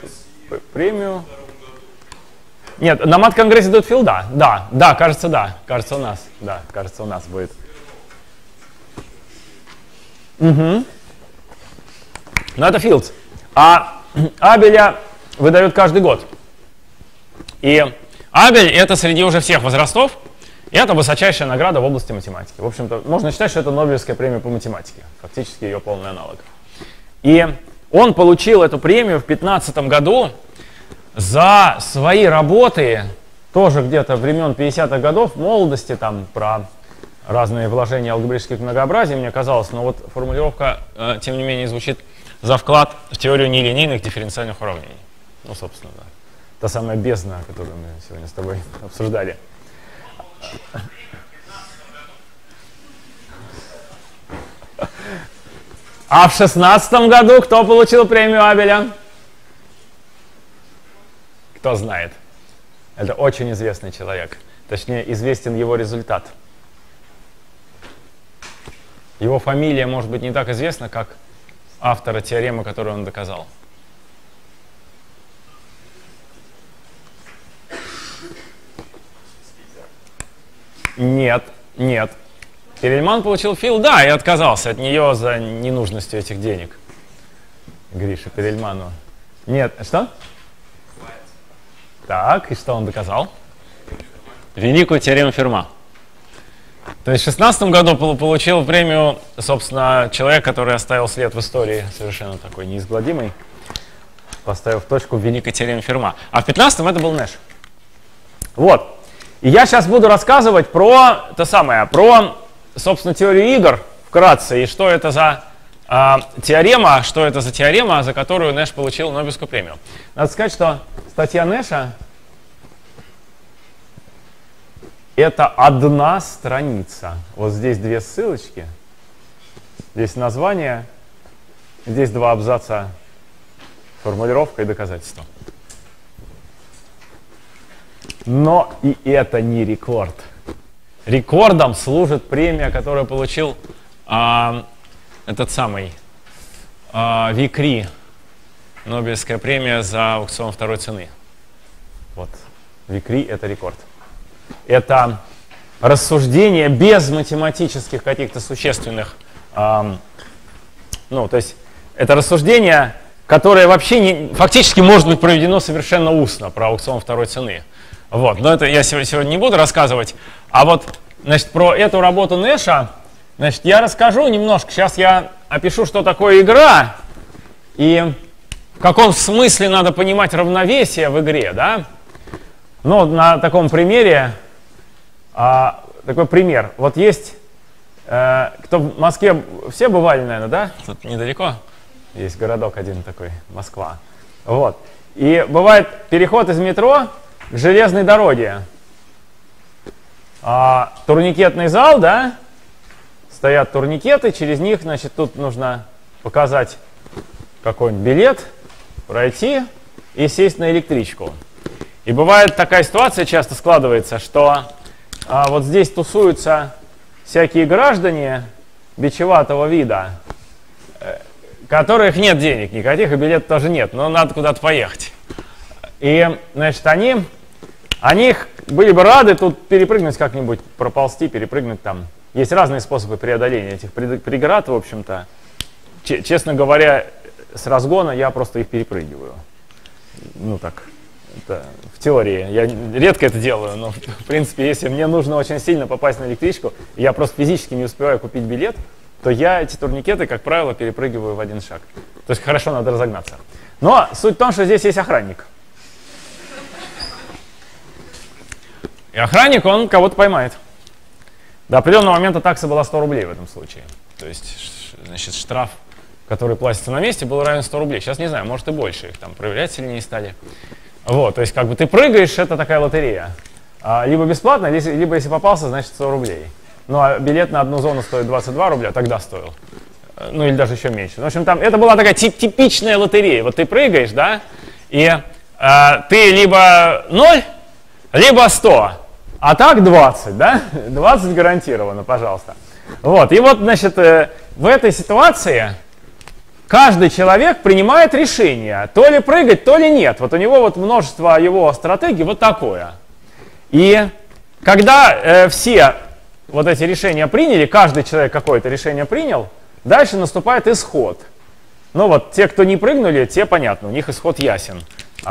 премию. Нет, на мат-конгрессе дают Филда. Да, кажется, у нас будет. Угу. Но это Филдс. А Абеля выдают каждый год. И Абель это среди уже всех возрастов, и это высочайшая награда в области математики. В общем-то, можно считать, что это Нобелевская премия по математике, фактически ее полный аналог. И он получил эту премию в 2015 году за свои работы, тоже где-то времен 50-х годов, молодости, там про разные вложения алгебраических многообразий, мне казалось, но вот формулировка, тем не менее, звучит за вклад в теорию нелинейных дифференциальных уравнений. Ну, собственно, да. Та самая бездна, которую мы сегодня с тобой обсуждали. А в 2016 году кто получил премию Абеля? Кто знает? Это очень известный человек. Точнее, известен его результат. Его фамилия может быть не так известна, как автора теоремы, которую он доказал. Нет. Перельман получил Филда и отказался от нее за ненужностью этих денег. Грише Перельману. Нет, что? Так, и что он доказал? Великую теорему Ферма. То есть в 2016 году получил премию, собственно, человек, который оставил след в истории, совершенно такой неизгладимый, поставив точку в великой теореме Ферма. А в 2015 это был Нэш. Вот. И я сейчас буду рассказывать про собственно, теорию игр вкратце, и что это за теорема, за которую Нэш получил Нобелевскую премию. Надо сказать, что статья Нэша — это одна страница. Вот здесь две ссылочки, здесь название, здесь два абзаца, формулировка и доказательство. Но и это не рекорд. Рекордом служит премия, которую получил этот самый Викри, Нобелевская премия за аукцион второй цены. Вот, Викри — это рекорд. Это рассуждение без математических каких-то существенных, то есть это рассуждение, которое вообще фактически может быть проведено совершенно устно про аукцион второй цены. Вот, но это я сегодня не буду рассказывать. А вот, значит, про эту работу Нэша, значит, я расскажу немножко. Сейчас я опишу, что такое игра и в каком смысле надо понимать равновесие в игре, да? Ну, на таком примере, такой пример. Вот есть, кто в Москве, все бывали, наверное, да? Тут недалеко есть городок один такой, Москва. Вот. И бывает переход из метро к железной дороге. Турникетный зал, да? Стоят турникеты, через них, значит, тут нужно показать какой-нибудь билет, пройти и сесть на электричку. И бывает такая ситуация, часто складывается, что вот здесь тусуются всякие граждане бичеватого вида, которых нет денег никаких, и билета тоже нет, но надо куда-то поехать. И, значит, они были бы рады тут перепрыгнуть как-нибудь, проползти, перепрыгнуть там. Есть разные способы преодоления этих преград, в общем-то. Честно говоря, с разгона я просто их перепрыгиваю. Ну так, это в теории. Я редко это делаю, но в принципе, если мне нужно очень сильно попасть на электричку, и я просто физически не успеваю купить билет, то я эти турникеты, как правило, перепрыгиваю в один шаг. То есть хорошо, надо разогнаться. Но суть в том, что здесь есть охранник. И охранник, он кого-то поймает. До определенного момента такса была 100 рублей в этом случае. То есть, значит, штраф, который платится на месте, был равен 100 рублей. Сейчас не знаю, может и больше. Их там проверять сильнее стали. Вот, то есть, как бы ты прыгаешь, это такая лотерея. Либо бесплатно, либо если попался, значит 100 рублей. Ну, а билет на одну зону стоит 22 рубля, тогда стоил. Ну, или даже еще меньше. В общем, там это была такая типичная лотерея. Вот ты прыгаешь, да, и ты либо 0, либо 100. А так 20, да? 20 гарантированно, пожалуйста. Вот, и вот, значит, в этой ситуации каждый человек принимает решение, то ли прыгать, то ли нет. Вот у него вот множество его стратегий вот такое. И когда все вот эти решения приняли, каждый человек какое-то решение принял, дальше наступает исход. Ну вот те, кто не прыгнули, те понятно, у них исход ясен.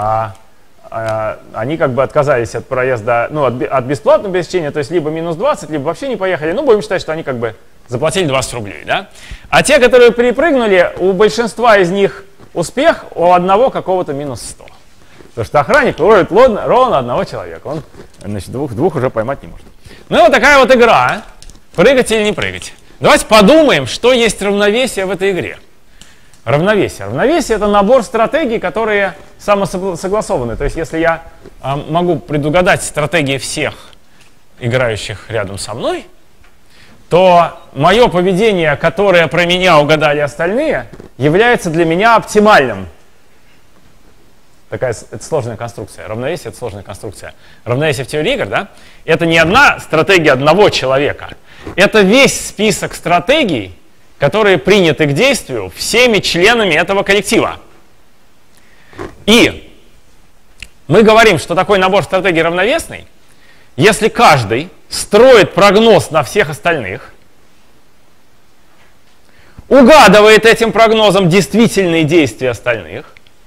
Они как бы отказались от проезда, ну, от бесплатного пересечения, то есть либо минус 20, либо вообще не поехали. Ну, будем считать, что они как бы заплатили 20 рублей, да? А те, которые перепрыгнули, у большинства из них успех, у одного какого-то минус 100. Потому что охранник ловит ровно одного человека. Он, значит, двух уже поймать не может. Ну, вот такая вот игра. Прыгать или не прыгать. Давайте подумаем, что есть равновесие в этой игре. Равновесие. Равновесие — это набор стратегий, которые самосогласованы. То есть если я могу предугадать стратегии всех играющих рядом со мной, то мое поведение, которое про меня угадали остальные, является для меня оптимальным. Это сложная конструкция. Равновесие — это сложная конструкция. Равновесие в теории игр, да? Это не одна стратегия одного человека. Это весь список стратегий, которые приняты к действию всеми членами этого коллектива. И мы говорим, что такой набор стратегий равновесный, если каждый строит прогноз на всех остальных, угадывает этим прогнозом действительные действия остальных,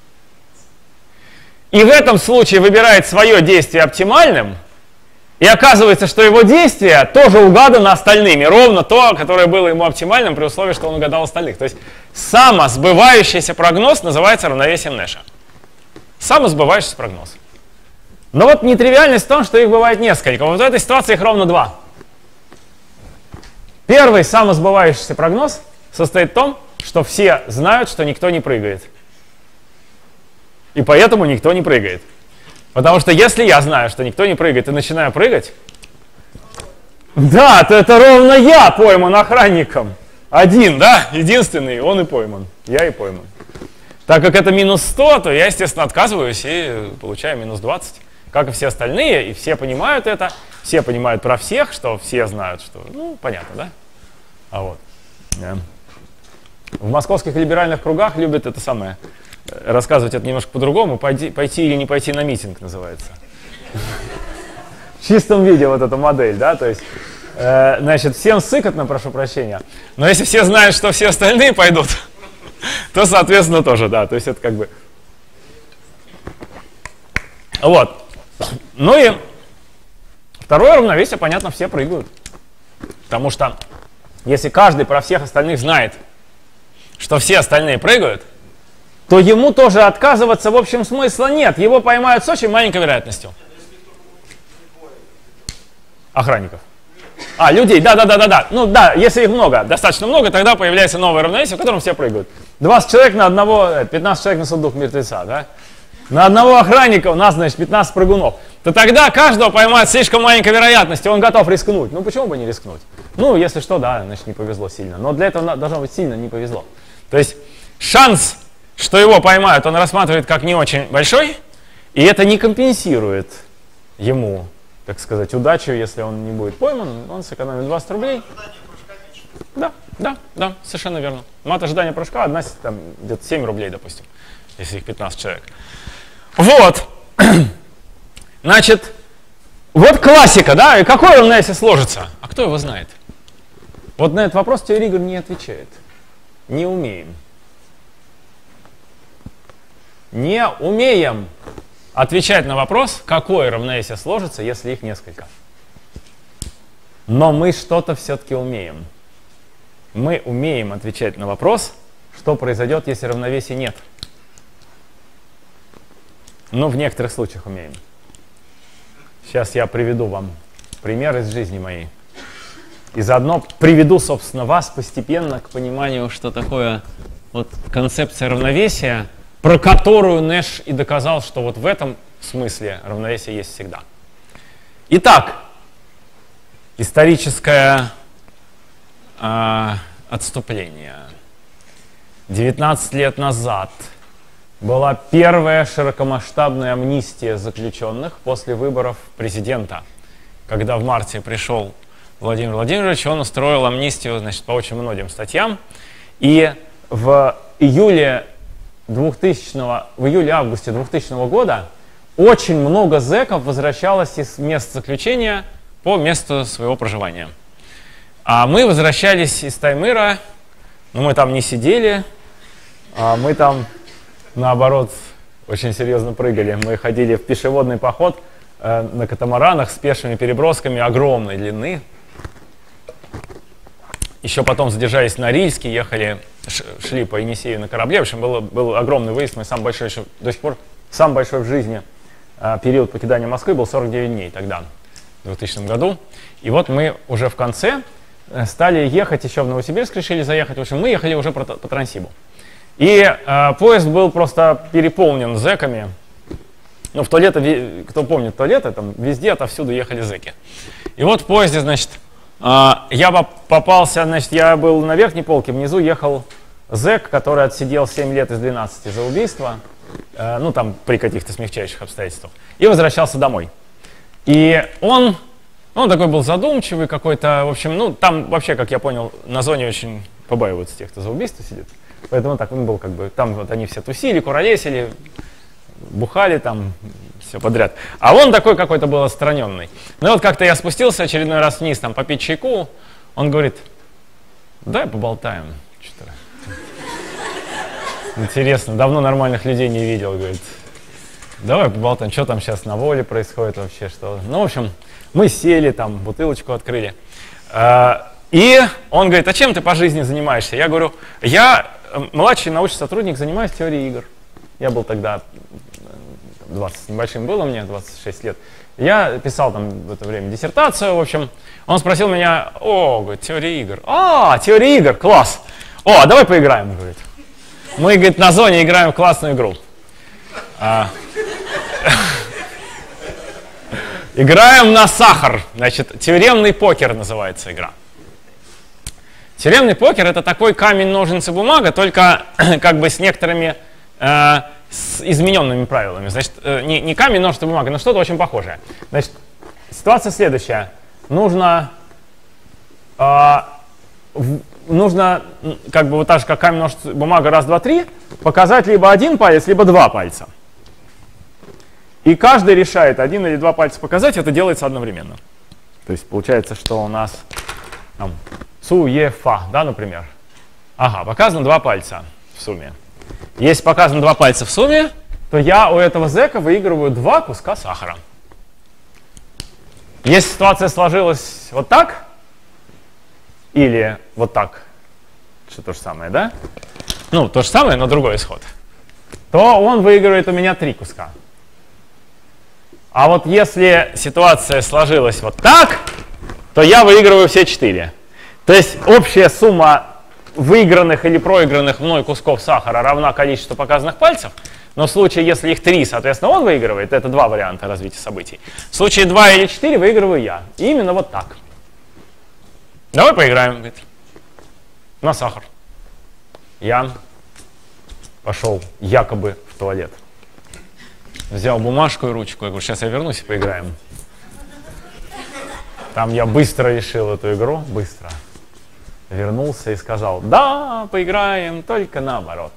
и в этом случае выбирает свое действие оптимальным, и оказывается, что его действие тоже угадано остальными, ровно то, которое было ему оптимальным, при условии, что он угадал остальных. То есть самосбывающийся прогноз называется равновесием Нэша. Самосбывающийся прогноз. Но вот нетривиальность в том, что их бывает несколько. Вот в этой ситуации их ровно два. Первый самосбывающийся прогноз состоит в том, что все знают, что никто не прыгает. И поэтому никто не прыгает. Потому что если я знаю, что никто не прыгает, и начинаю прыгать, да, то это ровно я пойман охранником. Один, да, единственный, он и пойман. Я и пойман. Так как это минус 100, то я, естественно, отказываюсь и получаю минус 20. Как и все остальные, и все понимают это. Все понимают про всех, что все знают, что, ну, понятно, да? А вот. Да. В московских либеральных кругах любят это самое. Рассказывать это немножко по-другому. Пойти или не пойти на митинг называется. В чистом виде вот эта модель, да, то есть, значит, всем сыкотно, прошу прощения, но если все знают, что все остальные пойдут, то, соответственно, тоже, да, то есть это как бы... Вот. Ну и второе равновесие, понятно, все прыгают. Потому что если каждый про всех остальных знает, что все остальные прыгают, то ему тоже отказываться в общем смысла нет. Его поймают с очень маленькой вероятностью. Охранников. Людей, да. Ну да, если их много, достаточно много, тогда появляется новое равновесие, в котором все прыгают. 20 человек на одного, 15 человек на сундук мертвеца, да? На одного охранника у нас, значит, 15 прыгунов. То тогда каждого поймают с слишком маленькой вероятностью, он готов рискнуть. Ну почему бы не рискнуть? Ну, если что, да, значит, не повезло сильно. Но для этого должно быть сильно не повезло. То есть шанс, что его поймают, он рассматривает как не очень большой, и это не компенсирует ему, так сказать, удачу, если он не будет пойман, он сэкономит 20 рублей. Да, совершенно верно. Мат ожидания прыжка, одна, там, где-то 7 рублей, допустим, если их 15 человек. Вот, значит, вот классика, да, и какое равновесие сложится? А кто его знает? Вот на этот вопрос теория игр не отвечает. Не умеем. Не умеем отвечать на вопрос, какое равновесие сложится, если их несколько. Но мы что-то все-таки умеем. Мы умеем отвечать на вопрос, что произойдет, если равновесия нет. Но в некоторых случаях умеем. Сейчас я приведу вам пример из жизни моей. И заодно приведу, собственно, вас постепенно к пониманию, что такое вот концепция равновесия, про которую Нэш и доказал, что вот в этом смысле равновесие есть всегда. Итак, историческое отступление. 19 лет назад была первая широкомасштабная амнистия заключенных после выборов президента. Когда в марте пришел Владимир Владимирович, он устроил амнистию, значит, по очень многим статьям. И в июле 2000-августе 2000 года очень много зэков возвращалось из мест заключения по месту своего проживания. А мы возвращались из Таймыра, но мы там не сидели, а мы там, наоборот, очень серьезно прыгали. Мы ходили в пешеходный поход на катамаранах с пешими перебросками огромной длины. Еще потом задержались на Рильске, ехали, шли по Енисею на корабле. В общем, был огромный выезд, мой самый большой, еще до сих пор, самый большой в жизни период покидания Москвы был 49 дней тогда, в 2000 году. И вот мы уже в конце стали ехать, еще в Новосибирск решили заехать. В общем, мы ехали уже по Транссибу. И поезд был просто переполнен зэками. Ну, в туалеты, кто помнит туалеты, там везде, отовсюду ехали зэки. И вот в поезде, значит, я попался, значит, я был на верхней полке, внизу ехал зэк, который отсидел 7 лет из 12 за убийство, ну, там, при каких-то смягчающих обстоятельствах, и возвращался домой. И он такой был задумчивый какой-то, в общем, ну, там вообще, как я понял, на зоне очень побаиваются тех, кто за убийство сидит. Поэтому так он был как бы, там вот они все тусили, куролесили, бухали там, все подряд. А он такой какой-то был отстраненный. Ну и вот как-то я спустился очередной раз вниз, там, попить чайку, он говорит, давай поболтаем. Что-то интересно, давно нормальных людей не видел, говорит. Давай поболтаем, что там сейчас на воле происходит вообще, что. Ну, в общем, мы сели, там, бутылочку открыли. И он говорит, а чем ты по жизни занимаешься? Я говорю, я младший научный сотрудник, занимаюсь теорией игр. Я был тогда, 20 с небольшим было мне, 26 лет. Я писал там в это время диссертацию, в общем. Он спросил меня, говорит, теория игр. Теория игр, класс. А давай поиграем, говорит. Мы, говорит, на зоне играем в классную игру. Играем на сахар. Значит, теоремный покер называется игра. Теоремный покер — это такой камень, ножницы, бумага, только как бы с некоторыми с измененными правилами. Значит, не камень, ножницы, бумага, но что-то очень похожее. Значит, ситуация следующая. Нужно как бы вот так же, как камень, ножницы, бумага, раз, два, три, показать либо один палец, либо два пальца. И каждый решает, один или два пальца показать, это делается одновременно. То есть получается, что у нас там, цу, е, фа, да, например. Ага, показано два пальца в сумме. Если показано два пальца в сумме, то я у этого зэка выигрываю 2 куска сахара. Если ситуация сложилась вот так, или вот так, что то же самое, да? Ну, то же самое, но другой исход. То он выигрывает у меня 3 куска. А вот если ситуация сложилась вот так, то я выигрываю все 4. То есть общая сумма выигранных или проигранных мной кусков сахара равна количеству показанных пальцев. Но в случае, если их 3, соответственно, он выигрывает, это 2 варианта развития событий. В случае 2 или 4 выигрываю я. И именно вот так. Давай поиграем, говорит, на сахар. Я пошел якобы в туалет. Взял бумажку и ручку. Я говорю, сейчас я вернусь и поиграем. Там я быстро решил эту игру, быстро. Вернулся и сказал, да, поиграем, только наоборот.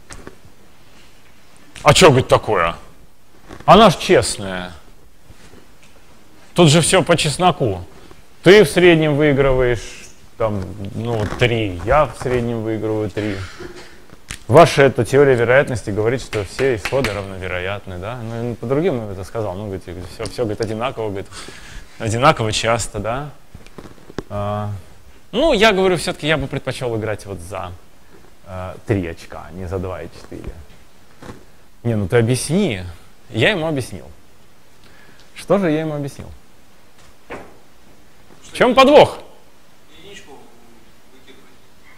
А что быть такое? Она ж честная. Тут же все по чесноку. Ты в среднем выигрываешь там, 3, я в среднем выигрываю 3. Ваша эта теория вероятности говорит, что все исходы равновероятны, да? Ну, по другим это сказал, говорит, все говорит, одинаково, говорит, одинаково часто, да? Я говорю, все-таки я бы предпочел играть вот за 3 очка, не за 2 и 4. Не, ты объясни. Я ему объяснил. Что же я ему объяснил? В чем подвох? Единичку выкидывать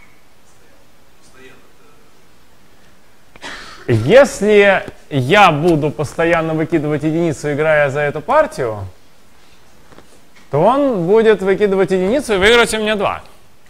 постоянно. Если я буду постоянно выкидывать единицу, играя за эту партию, то он будет выкидывать единицу и выиграть у меня 2.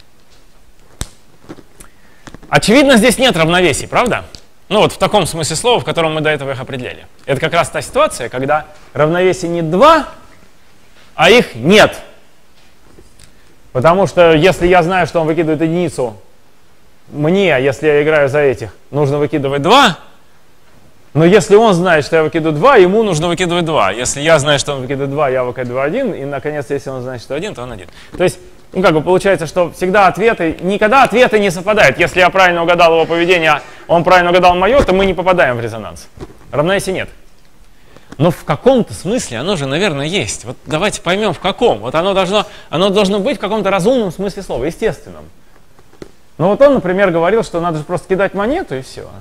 Очевидно, здесь нет равновесий, правда? Вот в таком смысле слова, в котором мы до этого их определяли. Это как раз та ситуация, когда равновесий не 2, а их нет. Потому что если я знаю, что он выкидывает единицу, мне, если я играю за этих, нужно выкидывать 2, но если он знает, что я выкидываю 2, ему нужно выкидывать 2. Если я знаю, что он выкидывает 2, я выкидываю 1, и, наконец, если он знает, что 1, то он 1. То есть, ну, как бы получается, что всегда ответы, никогда ответы не совпадают. Если я правильно угадал его поведение, он правильно угадал мое, то мы не попадаем в резонанс. Равновесия нет. Но в каком-то смысле оно же, наверное, есть. Вот давайте поймем, в каком. Вот оно должно быть в каком-то разумном смысле слова, естественном. Ну вот он, например, говорил, что надо же просто кидать монету и все.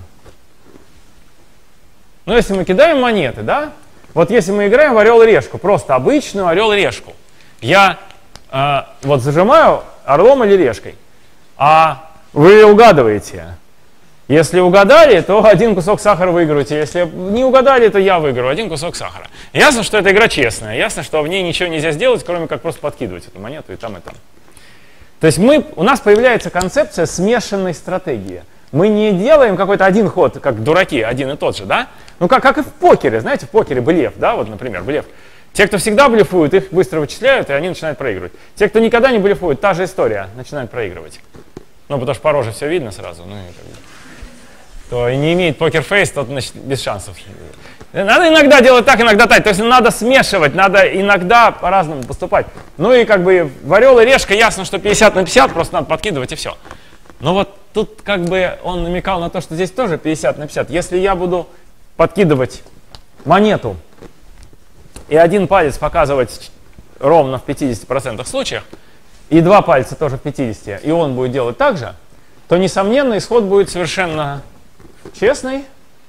Но если мы кидаем монеты, да, вот если мы играем в орел-решку, просто обычную орел-решку, я вот зажимаю орлом или решкой, а вы угадываете. Если угадали, то один кусок сахара выиграете. Если не угадали, то я выиграю один кусок сахара. Ясно, что эта игра честная. Ясно, что в ней ничего нельзя сделать, кроме как просто подкидывать эту монету и там, и там. То есть у нас появляется концепция смешанной стратегии. Мы не делаем какой-то один ход, как дураки, один и тот же, да? Ну, как и в покере. Знаете, в покере блеф, да? Вот, например, блеф. Те, кто всегда блефуют, их быстро вычисляют, и они начинают проигрывать. Те, кто никогда не блефует, та же история, начинают проигрывать. Ну, потому что по роже все видно сразу. Ну, и как бы. То и не имеет покер-фейс, тот, значит, без шансов. Надо иногда делать так, иногда так. То есть надо смешивать, надо иногда по-разному поступать. Ну и как бы в орел и решка ясно, что 50 на 50, просто надо подкидывать и все. Но вот тут как бы он намекал на то, что здесь тоже 50 на 50. Если я буду подкидывать монету и один палец показывать ровно в 50% случаях, и два пальца тоже в 50%, и он будет делать так же, то, несомненно, исход будет совершенно честный.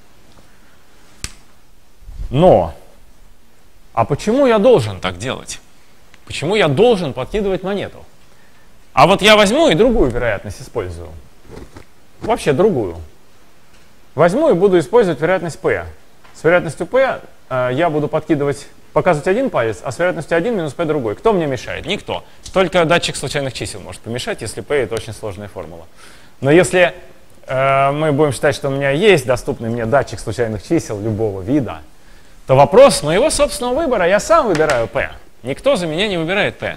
Но, а почему я должен так делать? Почему я должен подкидывать монету? А вот я возьму и другую вероятность использую. Вообще другую. Возьму и буду использовать вероятность P. С вероятностью P я буду показывать один палец, а с вероятностью 1 минус P другой. Кто мне мешает? Никто. Только датчик случайных чисел может помешать, если P это очень сложная формула. Но если мы будем считать, что у меня есть доступный мне датчик случайных чисел любого вида, то вопрос моего собственного выбора, я сам выбираю P. Никто за меня не выбирает P.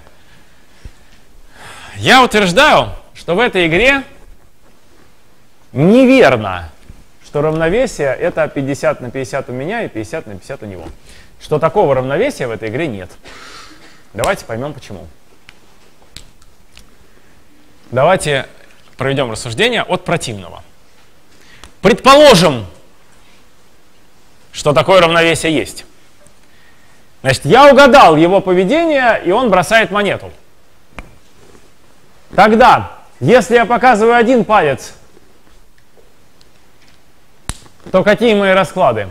Я утверждаю, что в этой игре неверно, что равновесие это 50 на 50 у меня и 50 на 50 у него. Что такого равновесия в этой игре нет. Давайте поймем почему. Давайте проведем рассуждение от противного. Предположим, что такое равновесие есть. Значит, я угадал его поведение, и он бросает монету. Тогда, если я показываю один палец, то какие мои расклады?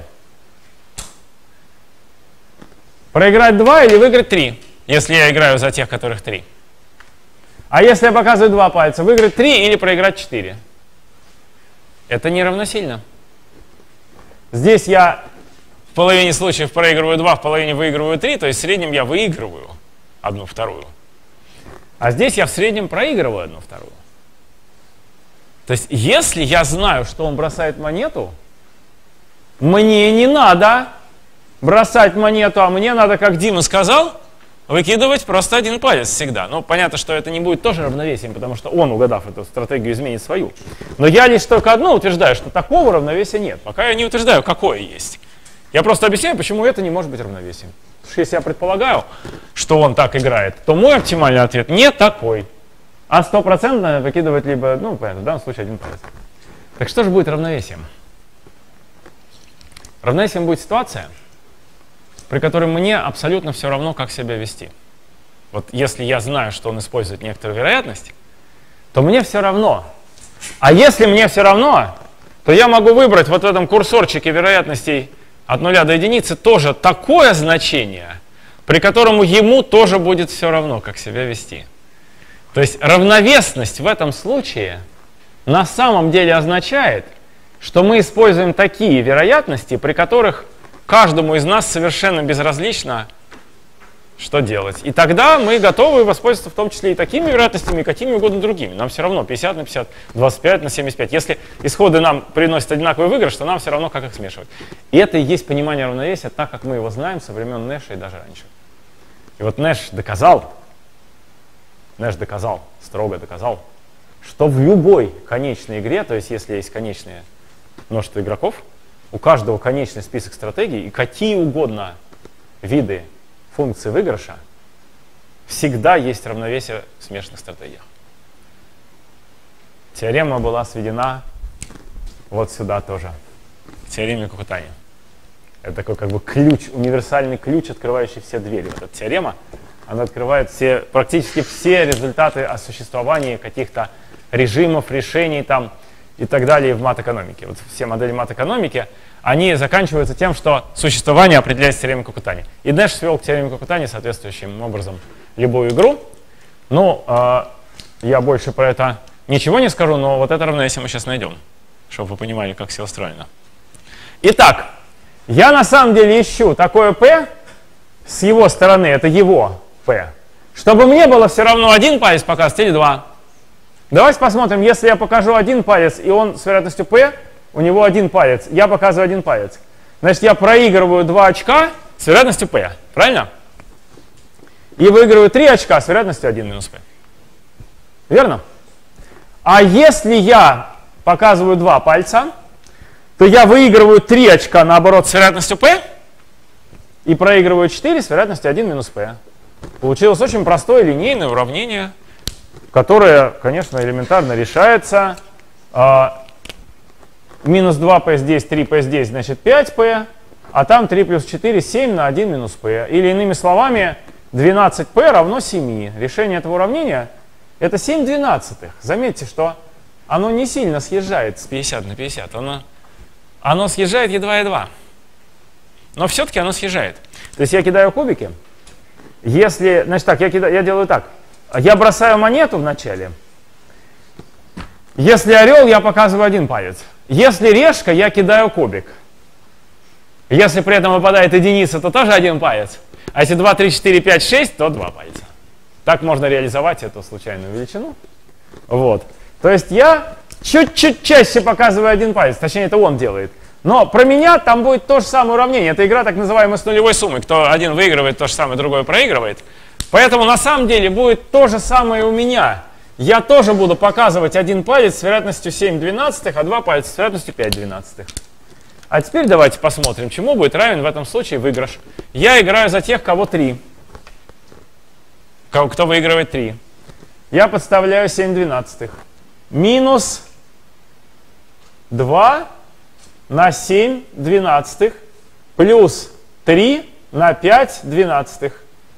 Проиграть 2 или выиграть 3, если я играю за тех, которых 3. А если я показываю 2 пальца, выиграть 3 или проиграть 4? Это не равносильно. Здесь я в половине случаев проигрываю 2, в половине выигрываю 3, то есть в среднем я выигрываю 1/2. А здесь я в среднем проигрываю 1/2. То есть если я знаю, что он бросает монету, мне не надо бросать монету, а мне надо, как Дима сказал, выкидывать просто один палец всегда. Ну, понятно, что это не будет тоже равновесием, потому что он, угадав эту стратегию, изменит свою. Но я лишь только одно утверждаю, что такого равновесия нет. Пока я не утверждаю, какое есть. Я просто объясняю, почему это не может быть равновесием. Потому что если я предполагаю, что он так играет, то мой оптимальный ответ не такой. А 100% выкидывать либо, ну, понятно, в данном случае один палец. Так что же будет равновесием? Равновесием будет ситуация, при которой мне абсолютно все равно, как себя вести. Вот если я знаю, что он использует некоторую вероятность, то мне все равно. А если мне все равно, то я могу выбрать вот в этом курсорчике вероятностей от 0 до единицы тоже такое значение, при котором ему тоже будет все равно, как себя вести. То есть равновесность в этом случае на самом деле означает, что мы используем такие вероятности, при которых каждому из нас совершенно безразлично, что делать. И тогда мы готовы воспользоваться в том числе и такими вероятностями, и какими угодно другими. Нам все равно 50 на 50, 25 на 75. Если исходы нам приносят одинаковый выигрыш, то нам все равно, как их смешивать. И это и есть понимание равновесия, так как мы его знаем со времен Нэша и даже раньше. И вот Нэш доказал, строго доказал, что в любой конечной игре, то есть если есть конечное множество игроков, у каждого конечный список стратегий и какие угодно виды функций выигрыша, всегда есть равновесие в смешанных стратегиях. Теорема была сведена вот сюда тоже. Теореме Кокутани. Это такой как бы ключ, универсальный ключ, открывающий все двери. Вот эта теорема, она открывает практически все результаты о существовании каких-то режимов, решений там и так далее в мат-экономике. Вот все модели мат-экономики, они заканчиваются тем, что существование определяется теоремой Кокутани. И Нэш свел к теореме Кокутани соответствующим образом любую игру. Ну, я больше про это ничего не скажу, но вот это равновесие мы сейчас найдем, чтобы вы понимали, как все устроено. Итак, я на самом деле ищу такое P с его стороны, это его P, чтобы мне было все равно один палец показывать или два. Давайте посмотрим, если я покажу один палец, и он с вероятностью P, у него один палец, я показываю один палец. Значит, я проигрываю 2 очка с вероятностью P, правильно? И выигрываю 3 очка с вероятностью 1 минус P. Верно? А если я показываю 2 пальца, то я выигрываю 3 очка, наоборот, с вероятностью P и проигрываю 4 с вероятностью 1 минус P. Получилось очень простое линейное уравнение, которое, конечно, элементарно решается. Минус 2P здесь, 3P здесь, значит 5P, а там 3 плюс 4, 7 на 1 минус P. Или иными словами, 12P равно 7. Решение этого уравнения — это 7 двенадцатых. Заметьте, что оно не сильно съезжает с 50 на 50. Оно съезжает едва и 2. Но все-таки оно съезжает. То есть я кидаю кубики. Если, значит так, я делаю так. Я бросаю монету вначале. Если орел, я показываю один палец. Если решка, я кидаю кубик. Если при этом выпадает единица, то тоже один палец. А если 2, 3, 4, 5, 6, то 2 пальца. Так можно реализовать эту случайную величину. Вот. То есть я чуть-чуть чаще показываю один палец. Точнее, это он делает. Но про меня там будет то же самое уравнение. Это игра так называемая с нулевой суммой. Кто один выигрывает, то же самое другой проигрывает. Поэтому на самом деле будет то же самое у меня. Я тоже буду показывать один палец с вероятностью 7 двенадцатых, а 2 пальца с вероятностью 5 двенадцатых. А теперь давайте посмотрим, чему будет равен в этом случае выигрыш. Я играю за тех, кого 3. Кто выигрывает 3. Я подставляю 7 двенадцатых. Минус 2 на 7 двенадцатых плюс 3 на 5 двенадцатых.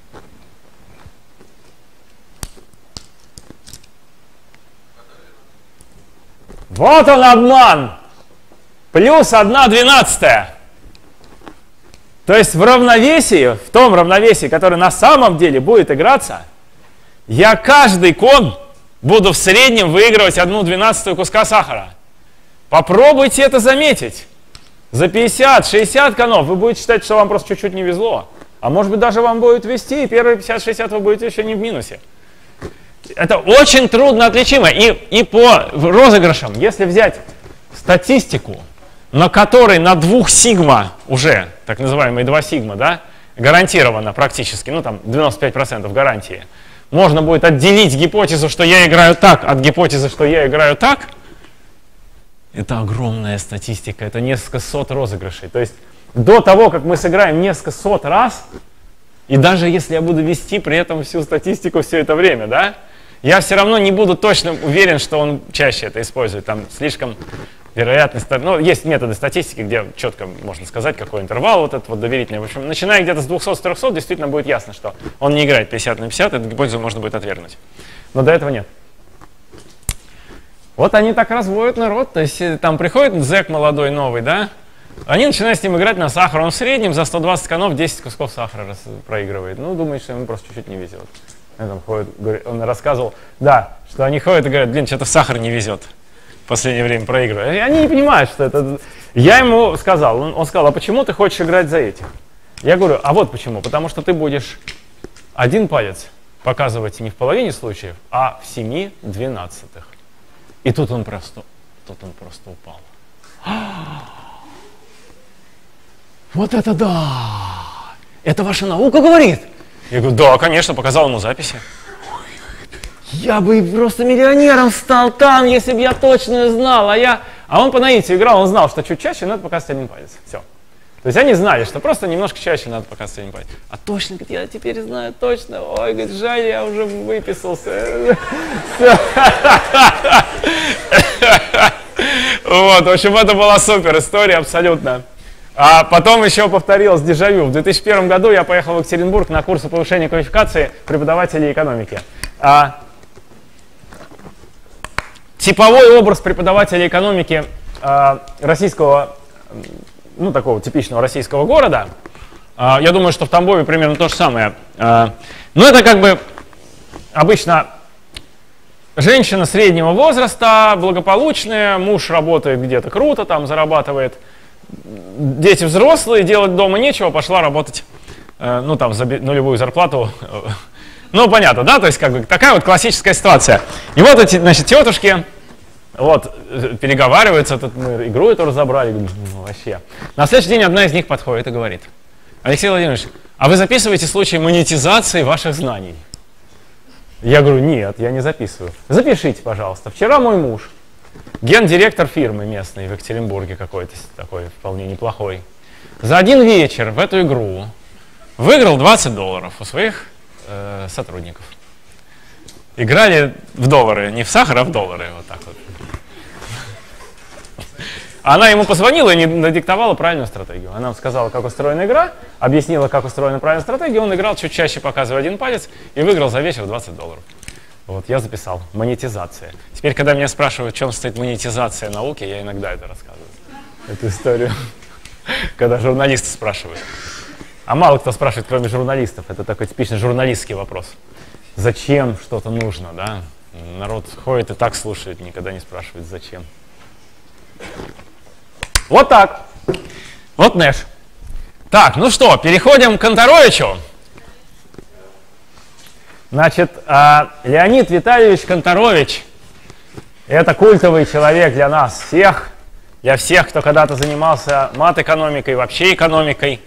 Вот он обман! Плюс 1 двенадцатая. То есть в равновесии, в том равновесии, которое на самом деле будет играться, я каждый кон буду в среднем выигрывать 1 двенадцатую куска сахара. Попробуйте это заметить. За 50-60 конов вы будете считать, что вам просто чуть-чуть не везло. А может быть даже вам будет везти, и первые 50-60 вы будете еще не в минусе. Это очень трудно отличимо. И по розыгрышам, если взять статистику, на которой на 2 сигма уже, так называемые 2 сигма, да, гарантированно практически, ну там 95% гарантии, можно будет отделить гипотезу, что я играю так, от гипотезы, что я играю так. Это огромная статистика, это несколько сот розыгрышей. То есть до того, как мы сыграем несколько сот раз, и даже если я буду вести при этом всю статистику все это время, да, я все равно не буду точно уверен, что он чаще это использует. Там слишком вероятность. Ну, есть методы статистики, где четко можно сказать, какой интервал вот этот вот доверительный. В общем, начиная где-то с 200-300, действительно будет ясно, что он не играет 50 на 50, эту гипотезу можно будет отвергнуть. Но до этого нет. Вот они так разводят народ. То есть там приходит зэк молодой, новый, да? Они начинают с ним играть на сахар. Он в среднем за 120 конов 10 кусков сахара проигрывает. Ну, думает, что ему просто чуть-чуть не везет. Он рассказывал, да, что они ходят и говорят, блин, что-то в сахар не везет. В последнее время проигрывает. И они не понимают, что это... Я ему сказал, он сказал, а почему ты хочешь играть за этих? Я говорю, а вот почему. Потому что ты будешь один палец показывать не в половине случаев, а в 7 двенадцатых. И тут он просто упал. Вот это да! Это ваша наука говорит? Я говорю, да, конечно, показал ему записи. я бы просто миллионером стал там, если бы я точно знал. А он по наитию играл, он знал, что чуть чаще надо показывать один палец. Все. То есть они знали, что просто немножко чаще надо показывать один палец. А точно, говорит, я теперь знаю точно. Ой, говорит, жаль, я уже выписался. Вот, в общем, это была супер история абсолютно. А потом еще повторилось дежавю. В 2001 году я поехал в Екатеринбург на курсы повышения квалификации преподавателей экономики. Типовой образ преподавателя экономики российского, ну, такого типичного российского города, я думаю, что в Тамбове примерно то же самое. Но это как бы обычно женщина среднего возраста, благополучная, муж работает где-то круто, там зарабатывает, дети взрослые, делать дома нечего, пошла работать, ну, там, за нулевую зарплату. Ну, понятно, да? То есть, как бы, такая вот классическая ситуация. И вот эти, значит, тетушки, вот, переговариваются, тут мы игру эту разобрали, ну, вообще. На следующий день одна из них подходит и говорит: Алексей Владимирович, а вы записываете случаи монетизации ваших знаний? Я говорю: нет, я не записываю. Запишите, пожалуйста. Вчера мой муж, гендиректор фирмы местной в Екатеринбурге какой-то, такой вполне неплохой, за один вечер в эту игру выиграл $20 у своих сотрудников. Играли в доллары, не в сахар, а в доллары, вот так вот. Она ему позвонила и надиктовала правильную стратегию. Она сказала, как устроена игра, объяснила, как устроена правильная стратегия, он играл чуть чаще, показывая один палец, и выиграл за вечер $20. Вот, я записал. Монетизация. Теперь, когда меня спрашивают, в чем стоит монетизация науки, я иногда это рассказываю. Эту историю. Когда журналисты спрашивают. А мало кто спрашивает, кроме журналистов. Это такой типичный журналистский вопрос. Зачем что-то нужно, да? Народ ходит и так слушает, никогда не спрашивает, зачем. Вот так. Вот Нэш. Так, ну что, переходим к Канторовичу. Значит, Леонид Витальевич Канторович – это культовый человек для нас всех, для всех, кто когда-то занимался мат-экономикой, вообще экономикой.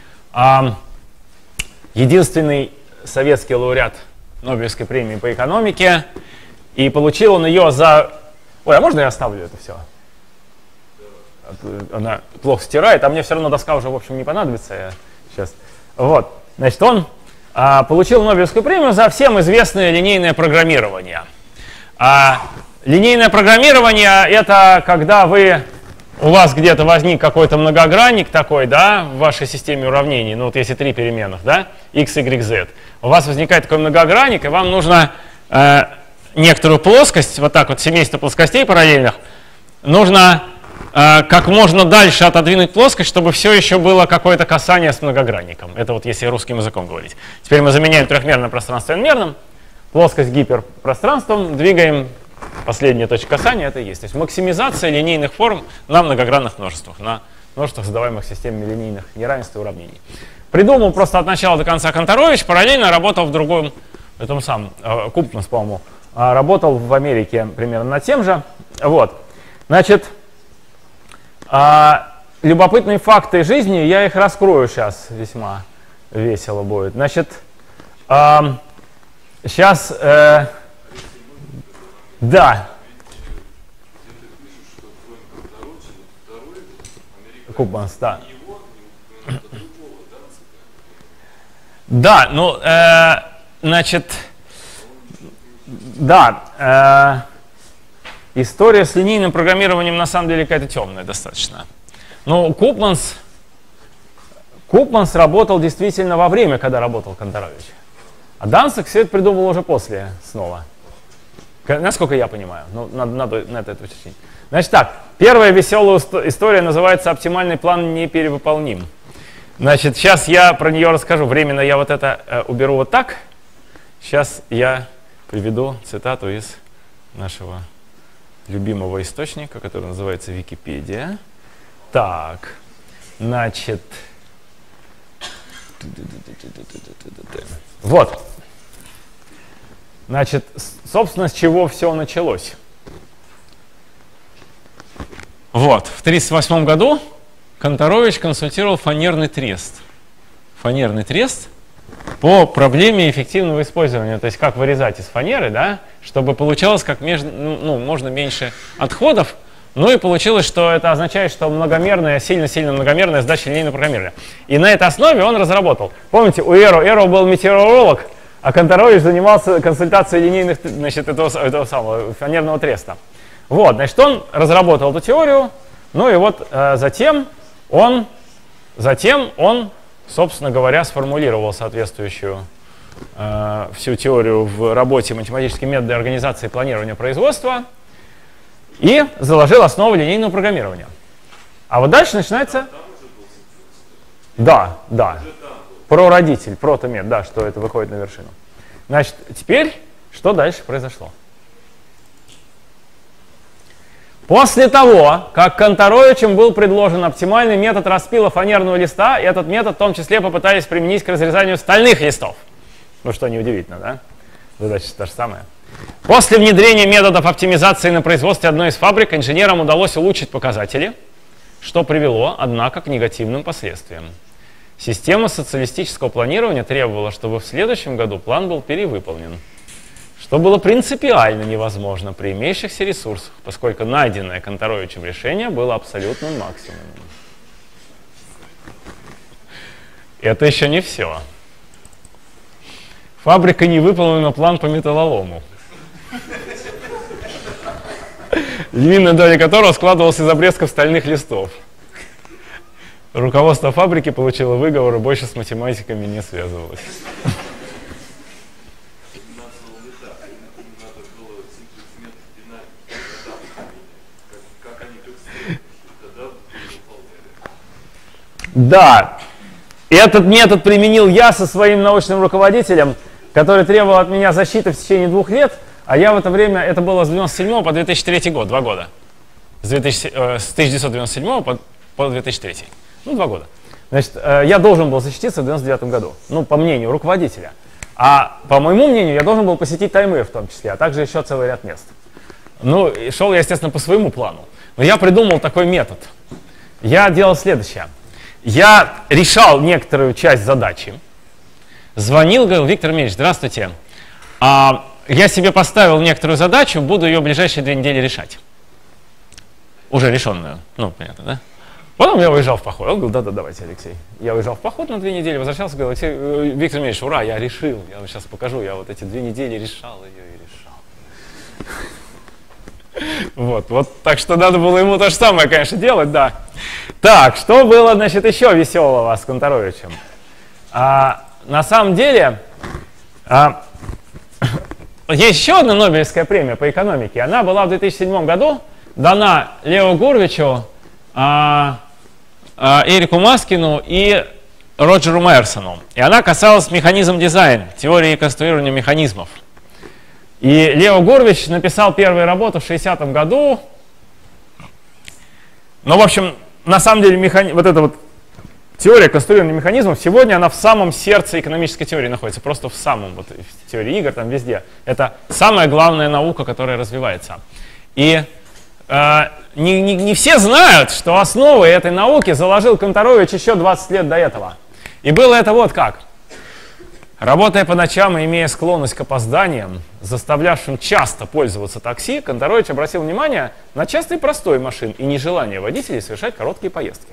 Единственный советский лауреат Нобелевской премии по экономике. И получил он ее за... Ой, а можно я оставлю это все? Она плохо стирает, а мне все равно доска уже, в общем, не понадобится. Я сейчас... Вот. Значит, он получил Нобелевскую премию за всем известное линейное программирование. Линейное программирование — это когда у вас где-то возник какой-то многогранник такой, да, в вашей системе уравнений, ну вот если 3 переменных, да, x, y, z, у вас возникает такой многогранник, и вам нужно некоторую плоскость, вот так вот, семейство плоскостей параллельных, нужно как можно дальше отодвинуть плоскость, чтобы все еще было какое-то касание с многогранником. Это вот если русским языком говорить. Теперь мы заменяем трехмерное пространство n-мерным, плоскость гиперпространством, двигаем последняя точка касания, это и есть. То есть максимизация линейных форм на многогранных множествах, на множествах, задаваемых системами линейных неравенств и уравнений. Придумал просто от начала до конца Канторович, параллельно работал в другом, этом самом, Купманс, по-моему, работал в Америке примерно над тем же. Вот. Значит, любопытные факты жизни, я их раскрою сейчас, весьма весело будет. Значит, сейчас, да. Купманс, да. Да, ну, значит, да, история с линейным программированием на самом деле какая-то темная достаточно. Ну, Купманс работал действительно во время, когда работал Канторович. А Данцик все это придумал уже после снова. Насколько я понимаю. Ну, надо на это уточнить. Значит так, первая веселая история называется «Оптимальный план неперевыполним». Значит, сейчас я про нее расскажу. Временно я вот это уберу вот так. Сейчас я приведу цитату из нашего любимого источника, который называется Википедия. Так, значит, вот. Значит, собственно, с чего все началось. Вот, в 1938 году Канторович консультировал Фанерный трест. Фанерный трест по проблеме эффективного использования, то есть как вырезать из фанеры, да, чтобы получалось как можно меньше отходов. Ну и получилось, что это означает, что многомерная, сильно-сильно многомерная сдача линейного программирования. И на этой основе он разработал. Помните, у Эро был метеоролог, а Канторович занимался консультацией линейных, значит, этого самого фанерного треста. Вот, значит, он разработал эту теорию, ну и вот затем он, собственно говоря, сформулировал соответствующую всю теорию в работе «Математические методы организации и планирования производства» и заложил основу линейного программирования. А вот дальше начинается... Да. Прародитель, протомет, да, что это выходит на вершину. Значит, теперь, что дальше произошло? После того, как Канторовичем был предложен оптимальный метод распила фанерного листа, этот метод в том числе попытались применить к разрезанию стальных листов. Ну что, неудивительно, да? Задача та же самая. После внедрения методов оптимизации на производстве одной из фабрик инженерам удалось улучшить показатели, что привело, однако, к негативным последствиям. Система социалистического планирования требовала, чтобы в следующем году план был перевыполнен, что было принципиально невозможно при имеющихся ресурсах, поскольку найденное Канторовичем решение было абсолютным максимумом. Это еще не все. Фабрика не выполнила план по металлолому, львиная доля которого складывалась из обрезков стальных листов. Руководство фабрики получило выговор и больше с математиками не связывалось. Да, этот метод применил я со своим научным руководителем, который требовал от меня защиты в течение 2 лет, а я в это время, это было с 1997 по 2003 год, 2 года. С 1997 по 2003. Ну, 2 года. Значит, я должен был защититься в 1999 году, ну, по мнению руководителя. А по моему мнению, я должен был посетить Таймыр в том числе, а также еще целый ряд мест. Ну, и шел я, естественно, по своему плану. Но я придумал такой метод. Я делал следующее. Я решал некоторую часть задачи. Звонил, говорил: Виктор Ильич, здравствуйте. Я себе поставил некоторую задачу, буду ее в ближайшие 2 недели решать. Уже решенную. Ну, понятно, да? Потом я уезжал в поход. Он говорил: да, давайте, Алексей. Я уезжал в поход на 2 недели, возвращался, говорил: Алексей, Виктор Ильич, ура, я решил. Я вам сейчас покажу, я вот эти 2 недели решал ее и решал. Вот, так что надо было ему то же самое, конечно, делать, да. Так, что было, значит, еще веселого с Канторовичем? На самом деле, есть еще одна Нобелевская премия по экономике. Она была в 2007 году дана Лео Гурвичу, Эрику Маскину и Роджеру Майерсону. И она касалась механизм дизайн, теории конструирования механизмов. И Лео Гурвич написал первую работу в 60-м году. Ну, в общем, на самом деле, вот эта вот теория конструирования механизмов, сегодня она в самом сердце экономической теории находится, просто в самом, вот в теории игр, там везде. Это самая главная наука, которая развивается. И не все знают, что основы этой науки заложил Канторович еще 20 лет до этого. И было это вот как. Работая по ночам и имея склонность к опозданиям, заставлявшим часто пользоваться такси, Канторович обратил внимание на частый простой машин и нежелание водителей совершать короткие поездки.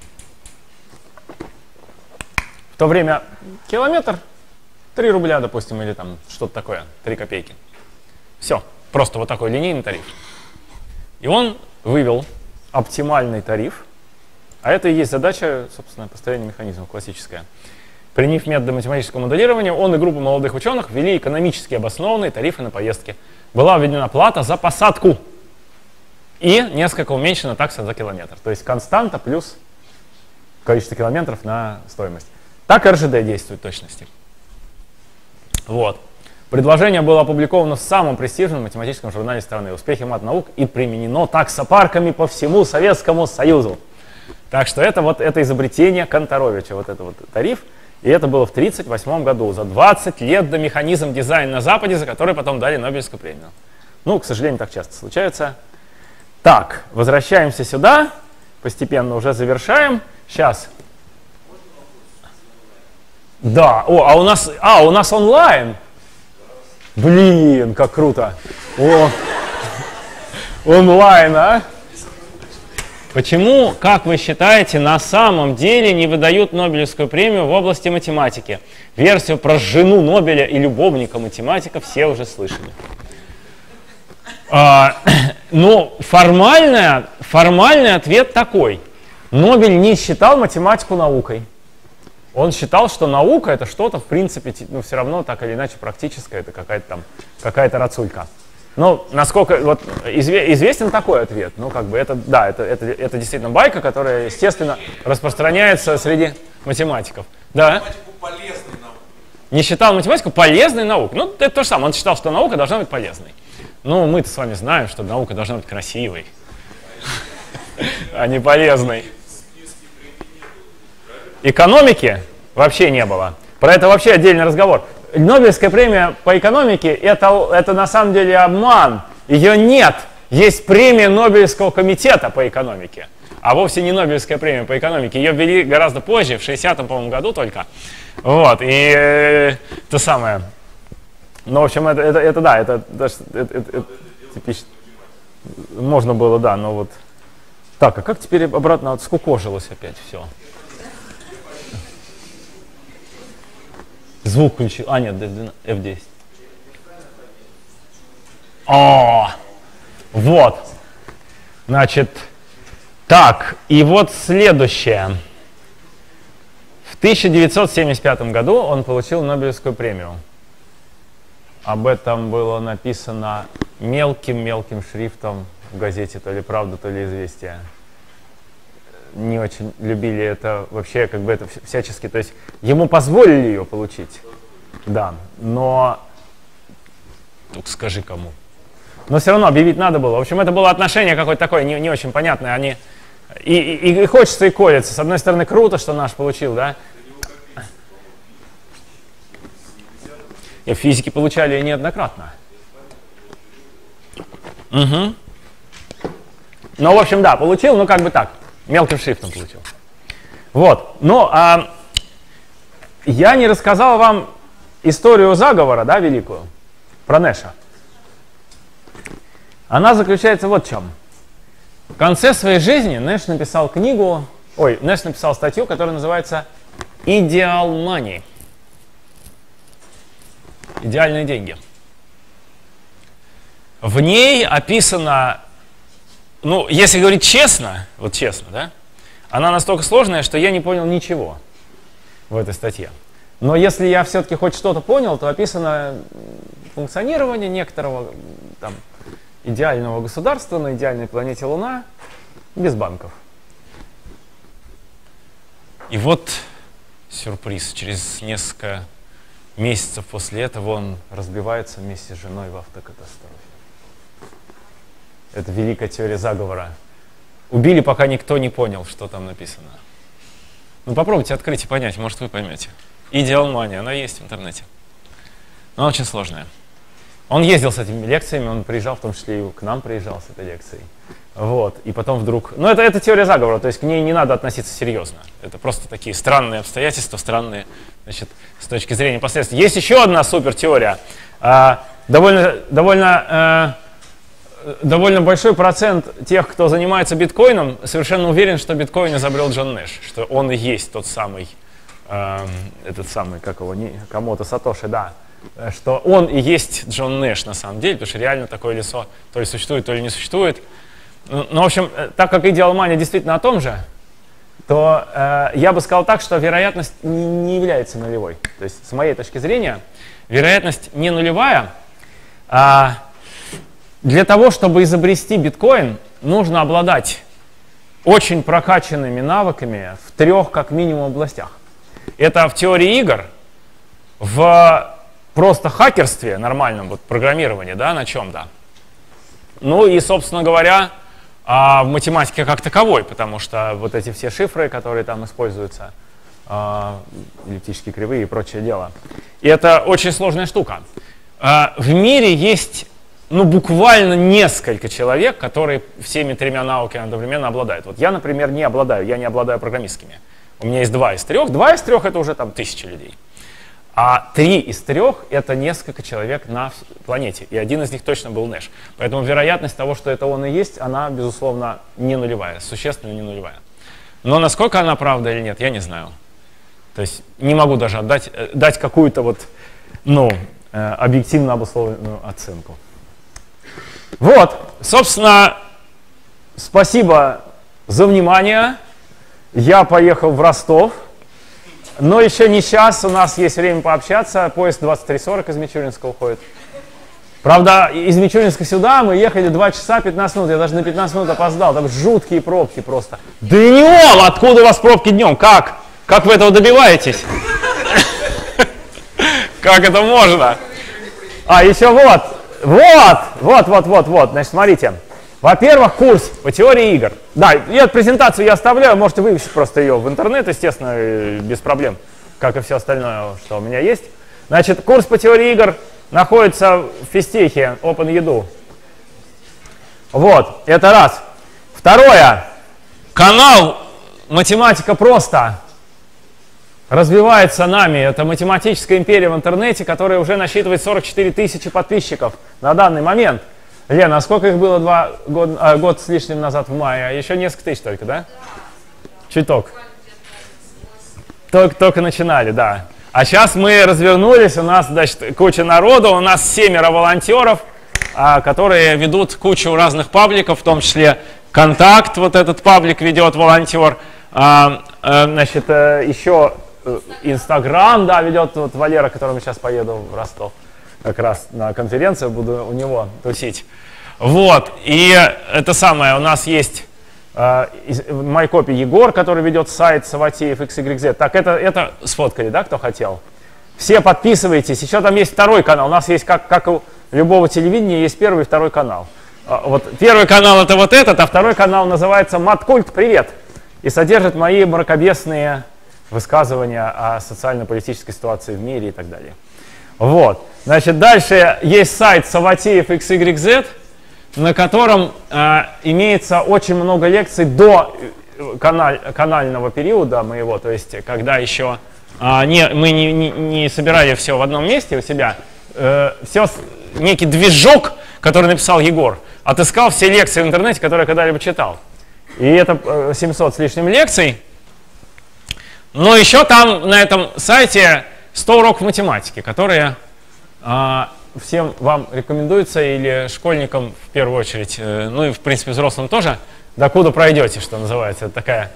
В то время километр 3 рубля, допустим, или там что-то такое, 3 копейки. Все, просто вот такой линейный тариф. И он вывел оптимальный тариф, а это и есть задача, собственно, построения механизма классическая. Приняв методы математического моделирования, он и группа молодых ученых ввели экономически обоснованные тарифы на поездки. Была введена плата за посадку и несколько уменьшена такса за километр. То есть константа плюс количество километров на стоимость. Так РЖД действует в точности. Вот. Предложение было опубликовано в самом престижном математическом журнале страны «Успехи матнаук» и применено таксопарками по всему Советскому Союзу. Так что это вот это изобретение Канторовича, вот это вот тариф. И это было в 1938 году, за 20 лет до механизм дизайн на Западе, за который потом дали Нобелевскую премию. Ну, к сожалению, так часто случается. Так, возвращаемся сюда, постепенно уже завершаем. Сейчас. Да, у нас онлайн. Блин, как круто. О, онлайн, а? Почему, как вы считаете, на самом деле не выдают Нобелевскую премию в области математики? Версию про жену Нобеля и любовника математика все уже слышали. Ну, формальный ответ такой. Нобель не считал математику наукой. Он считал, что наука это что-то, в принципе, ну, все равно так или иначе практическое, это какая-то рацулька. Ну, насколько, вот, известен такой ответ, ну, как бы, это действительно байка, которая, естественно, распространяется среди математиков. Да? Математику полезной наукой. Не считал математику полезной наукой. Ну, это то же самое, он считал, что наука должна быть полезной. Ну, мы-то с вами знаем, что наука должна быть красивой, а не полезной. Экономики вообще не было. Про это вообще отдельный разговор. Нобелевская премия по экономике это на самом деле обман. Ее нет. Есть премия Нобелевского комитета по экономике, а вовсе не Нобелевская премия по экономике. Ее ввели гораздо позже, в 60-м, по-моему, году только. Вот, и то самое. Ну, в общем, это типично. Можно было, да, но вот. Так, а как теперь обратно отскукожилось опять все? Звук включил. А, нет, F10. О, вот. Значит, так, и вот следующее. В 1975 году он получил Нобелевскую премию. Об этом было написано мелким шрифтом в газете то ли «Правда», то ли «Известия». Не очень любили это вообще, как бы это всячески, то есть ему позволили ее получить, да, но только скажи кому. Но все равно объявить надо было. В общем, это было отношение какое-то такое не очень понятное. Они и хочется, и колется. С одной стороны, круто, что наш получил, да. И в физике получали неоднократно. Угу. Ну, в общем, да, получил, ну как бы так. Мелким шрифтом получил. Вот. Ну, я не рассказал вам историю заговора, да, великую, про Нэша. Она заключается вот в чем. В конце своей жизни Нэш написал статью, которая называется «Ideal Money». Идеальные деньги. В ней описано. Ну, если говорить честно, вот честно, да, она настолько сложная, что я не понял ничего в этой статье. Но если я все-таки хоть что-то понял, то описано функционирование некоторого там идеального государства на идеальной планете Луна без банков. И вот сюрприз. Через несколько месяцев после этого он разбивается вместе с женой в автокатастрофе. Это великая теория заговора. Убили, пока никто не понял, что там написано. Ну попробуйте открыть и понять, может вы поймете. Ideal Money, она есть в интернете. Но она очень сложная. Он ездил с этими лекциями, он приезжал, в том числе и к нам приезжал с этой лекцией. Вот, и потом вдруг... Ну это теория заговора, то есть к ней не надо относиться серьезно. Это просто такие странные обстоятельства, странные, значит, с точки зрения последствий. Есть еще одна супертеория. Довольно большой процент тех, кто занимается биткоином, совершенно уверен, что биткоин изобрел Джон Нэш, что он и есть тот самый, как его, Камото Сатоши, да, что он и есть Джон Нэш на самом деле, потому что реально такое лицо то ли существует, то ли не существует. Ну, в общем, так как Ideal Money действительно о том же, то я бы сказал так, что вероятность не является нулевой. То есть, с моей точки зрения, вероятность не нулевая. Для того, чтобы изобрести биткоин, нужно обладать очень прокачанными навыками в 3 как минимум областях. Это в теории игр, в просто хакерстве, нормальном вот, программировании, да, на чем-то. Ну и, собственно говоря, в математике как таковой, потому что вот эти все шифры, которые там используются, эллиптические кривые и прочее дело. И это очень сложная штука. В мире есть, ну, буквально несколько человек, которые всеми 3 науками одновременно обладают. Вот я, например, не обладаю программистскими. У меня есть 2 из 3. 2 из 3 это уже там 1000 людей. А 3 из 3 — это несколько человек на планете, и один из них точно был Нэш. Поэтому вероятность того, что это он и есть, она, безусловно, не нулевая, существенно не нулевая. Но насколько она правда или нет, я не знаю. То есть не могу даже дать какую-то вот, ну, объективно обусловленную оценку. Вот, собственно, спасибо за внимание. Я поехал в Ростов. Но еще не сейчас, у нас есть время пообщаться. Поезд 23:40 из Мичуринска уходит. Правда, из Мичуринска сюда мы ехали 2 часа 15 минут. Я даже на 15 минут опоздал. Там жуткие пробки просто. Днем! Откуда у вас пробки днем? Как? Как вы этого добиваетесь? Как это можно? А, еще вот. Значит, смотрите. Во-первых, курс по теории игр. Да, и эту презентацию я оставляю, можете вывесить просто ее в интернет, естественно, без проблем, как и все остальное, что у меня есть. Значит, курс по теории игр находится в физтехе OpenEdu. Вот, это раз. Второе. Канал «Математика просто» развивается нами. Это математическая империя в интернете, которая уже насчитывает 44 тысячи подписчиков на данный момент. Лена, а сколько их было год с лишним назад в мае? Еще несколько тысяч только, да? Чуток. Только начинали, да. А сейчас мы развернулись, у нас, значит, куча народу, у нас 7 волонтеров, которые ведут кучу разных пабликов, в том числе «Контакт», вот этот паблик ведет волонтер, значит, еще Инстаграм, да, ведет вот Валера, к которому сейчас поеду в Ростов. Как раз на конференцию буду у него тусить. Вот, и это самое, у нас есть MyCopy Егор, который ведет сайт Саватеев XYZ. Так, это сфоткали, да, кто хотел? Все подписывайтесь, еще там есть второй канал. У нас есть, как у любого телевидения, есть первый и второй канал. Вот первый канал это вот этот, а второй канал называется «Маткульт. Привет!» и содержит мои мракобесные высказывания о социально-политической ситуации в мире и так далее. Вот. Значит, дальше есть сайт Саватеев XYZ, на котором имеется очень много лекций до канального периода моего, то есть когда еще мы не собирали все в одном месте у себя, некий движок, который написал Егор, отыскал все лекции в интернете, которые я когда-либо читал. И это 700 с лишним лекций. Но еще там на этом сайте 100 уроков математики, которые всем вам рекомендуются, или школьникам в первую очередь, ну и в принципе взрослым тоже, докуда пройдете, что называется. Это такая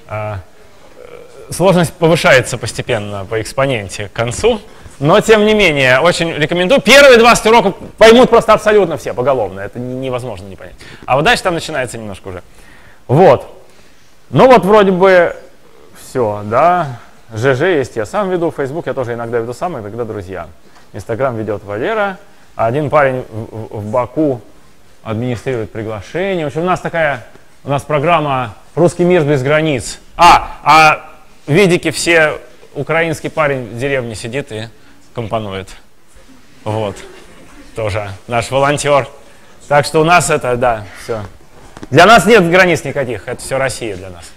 сложность повышается постепенно по экспоненте к концу, но тем не менее очень рекомендую. Первые 20 уроков поймут просто абсолютно все поголовно, это невозможно не понять. А вот дальше там начинается немножко уже. Вот. Ну вот вроде бы все, да. ЖЖ есть, я сам веду, Facebook я тоже иногда веду сам, иногда друзья. Инстаграм ведет Валера, а один парень в Баку администрирует приглашение. В общем, у нас программа «Русский мир без границ». А видики все, украинский парень в деревне сидит и компонует. Вот, тоже наш волонтер. Так что у нас это, да, все. Для нас нет границ никаких, это все Россия для нас.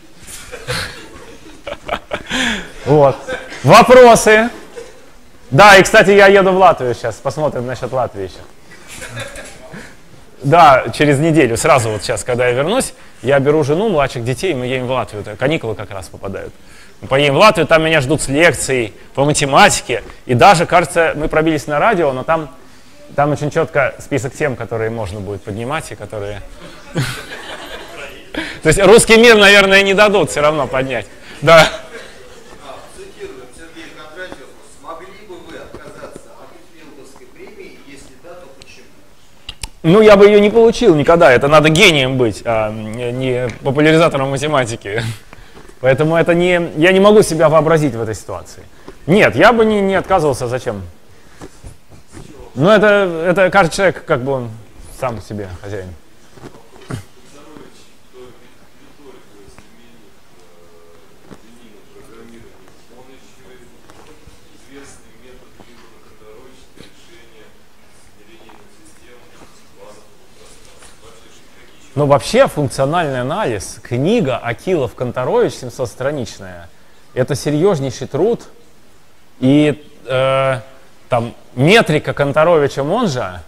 Вот. Вопросы? Да, и, кстати, я еду в Латвию сейчас. Посмотрим насчет Латвии еще. Да, через неделю. Сразу вот сейчас, когда я вернусь, я беру жену, младших детей, мы едем в Латвию. Каникулы как раз попадают. Мы поедем в Латвию, там меня ждут с лекцией по математике. И даже, кажется, мы пробились на радио, но там очень четко список тем, которые можно будет поднимать и которые... То есть русский мир, наверное, не дадут все равно поднять. Да. Цитирую Сергея Кондратьева. Смогли бы вы отказаться от Филдовской премии? Если да, то почему? Ну, я бы ее не получил никогда. Это надо гением быть, а не популяризатором математики. Поэтому это я не могу себя вообразить в этой ситуации. Нет, я бы не отказывался. Зачем? Ну, это каждый человек, как бы он сам себе хозяин. Но вообще функциональный анализ, книга Акилов-Конторович 700-страничная, это серьезнейший труд И там метрика Канторовича-Монжа,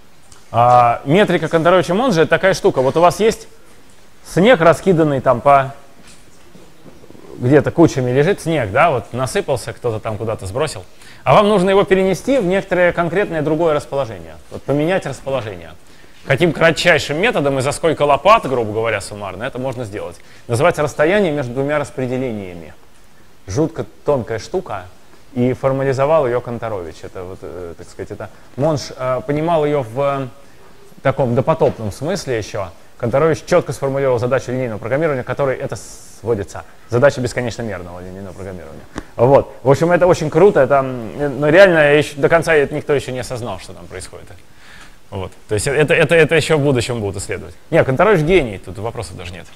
это такая штука. Вот у вас есть снег, раскиданный там по где-то кучами лежит снег, да, вот насыпался, кто-то там куда-то сбросил, а вам нужно его перенести в некоторое конкретное другое расположение, вот поменять расположение. Каким кратчайшим методом и за сколько лопат, грубо говоря, суммарно, это можно сделать. Называется расстояние между двумя распределениями. Жутко тонкая штука, и формализовал ее Канторович. Это, вот, так сказать, это Монж понимал ее в таком допотопном смысле еще. Канторович четко сформулировал задачу линейного программирования, которой это сводится. Задача бесконечно-мерного линейного программирования. Вот. В общем, это очень круто. Это, но реально до конца никто еще не осознал, что там происходит. Вот. То есть это еще в будущем будут исследовать. Нет, Канторович гений, тут вопросов даже нет.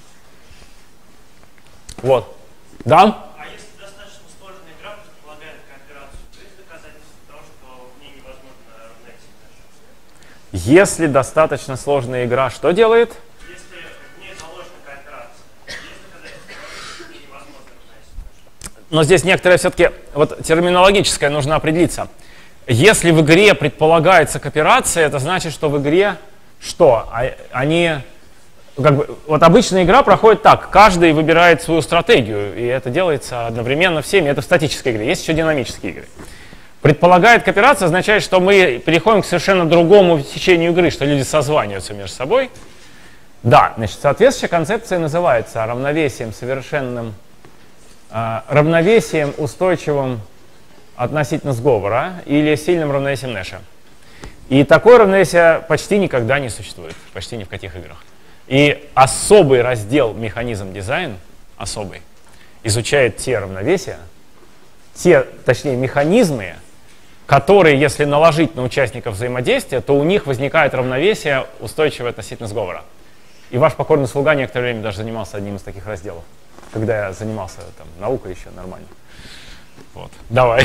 Вот. Да? А если достаточно сложная игра предполагает кооперацию, то есть доказательство того, что в ней невозможно равновесие даже? Если достаточно сложная игра, что делает? Если в ней заложена кооперация, есть доказательство того, что в ней невозможно равновесие. Но здесь некоторое все-таки вот терминологическое нужно определиться. Если в игре предполагается кооперация, это значит, что в игре что? Они, как бы, вот обычная игра проходит так, каждый выбирает свою стратегию, и это делается одновременно всеми, это в статической игре, есть еще динамические игры. Предполагает кооперация означает, что мы переходим к совершенно другому течению игры, что люди созваниваются между собой. Да, значит, соответствующая концепция называется равновесием совершенным, равновесием устойчивым относительно сговора или сильным равновесием Нэша. И такое равновесие почти никогда не существует, почти ни в каких играх. И особый раздел механизм дизайн, особый, изучает те равновесия, точнее механизмы, которые, если наложить на участников взаимодействия, то у них возникает равновесие устойчивое относительно сговора. И ваш покорный слуга некоторое время даже занимался одним из таких разделов, когда я занимался там, наукой еще нормально. Вот. Давай.